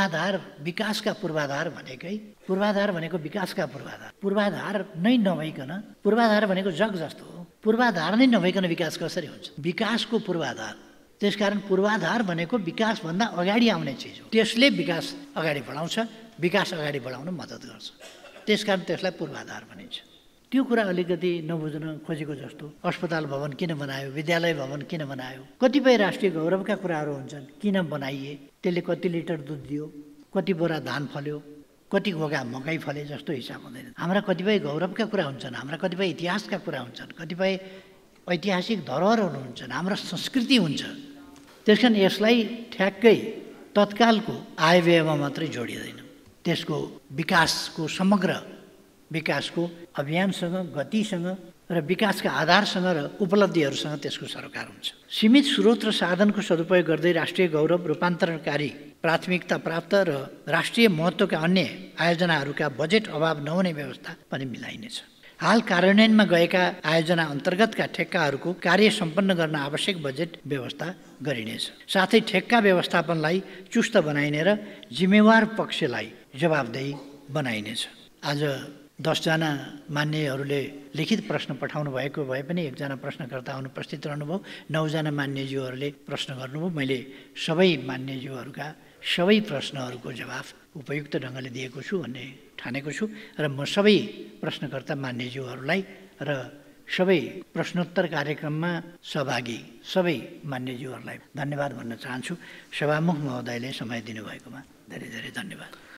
विकासका पूर्वाधार भनेको विकासका पूर्वाधार नै नभइकन, पूर्वाधार भनेको जग जस्तो हो, पूर्वाधार नै नभइकन विकास कसरी हुन्छ? विकासको पूर्वाधार। त्यसकारण पूर्वाधार भनेको विकासभन्दा अगाडि आउने चिज हो। त्यसले विकास अगाडि बढाउँछ, विकास अगाडि बढाउन मद्दत गर्छ। त्यसकारण त्यसलाई पूर्वाधार भनिन्छ। त्यो कुरा अलिकति नबुझ्न खोजेको जस्तो, अस्पताल भवन किन बनायो, विद्यालय भवन किन बनायो, कतिपय राष्ट्रिय गौरवका कुराहरू हुन्छन्, किन बनाइए, त्यसले कति लिटर दुध दियो, कति बोरा धान फल्यो, कति घोगा मकै फले जस्तो हिसाब हुँदैन। हाम्रा कतिपय गौरवका कुरा हुन्छन्, हाम्रा कतिपय इतिहासका कुरा हुन्छन्, कतिपय ऐतिहासिक धरोहरहरू हुन्छन्, हाम्रो संस्कृति हुन्छ। त्यस कारण यसलाई ठ्याक्कै तत्कालको आयव्ययमा मात्रै जोडिँदैन। त्यसको विकासको समग्र विकासको अभियानसँग, गतिसँग र विकासका आधारसँग र उपलब्धिहरूसँग त्यसको सरोकार हुन्छ। सीमित स्रोत र साधनको सदुपयोग गर्दै राष्ट्रिय गौरव, रूपान्तरणकारी प्राथमिकता प्राप्त र राष्ट्रिय महत्त्वका अन्य आयोजनाहरूका बजेट अभाव नहुने व्यवस्था पनि मिलाइनेछ। हाल कार्यान्वयनमा गएका आयोजना अन्तर्गतका ठेक्काहरूको कार्य सम्पन्न गर्न आवश्यक बजेट व्यवस्था गरिनेछ। साथै ठेक्का व्यवस्थापनलाई चुस्त बनाइने र जिम्मेवार पक्षलाई जवाबदेही बनाइनेछ। आज 10 जना मान्यहरूले लिखित प्रश्न पठाउनु भएको भए पनि एकजना प्रश्नकर्ता अनुपस्थित रहनुभयो, 9 जना मान्यज्यूहरूले प्रश्न गर्नुभयो। मैले सबै मान्यज्यूहरूका सबै प्रश्नहरूको जवाफ उपयुक्त ढङ्गले दिएको छु भन्ने ठानेको छु र म सबै प्रश्नकर्ता मान्यज्यूहरूलाई र सबै प्रश्नोत्तर कार्यक्रममा सहभागी सबै मान्यज्यूहरूलाई धन्यवाद भन्न चाहन्छु। सभामुख महोदयले समय दिनुभएकोमा धेरै धेरै धन्यवाद।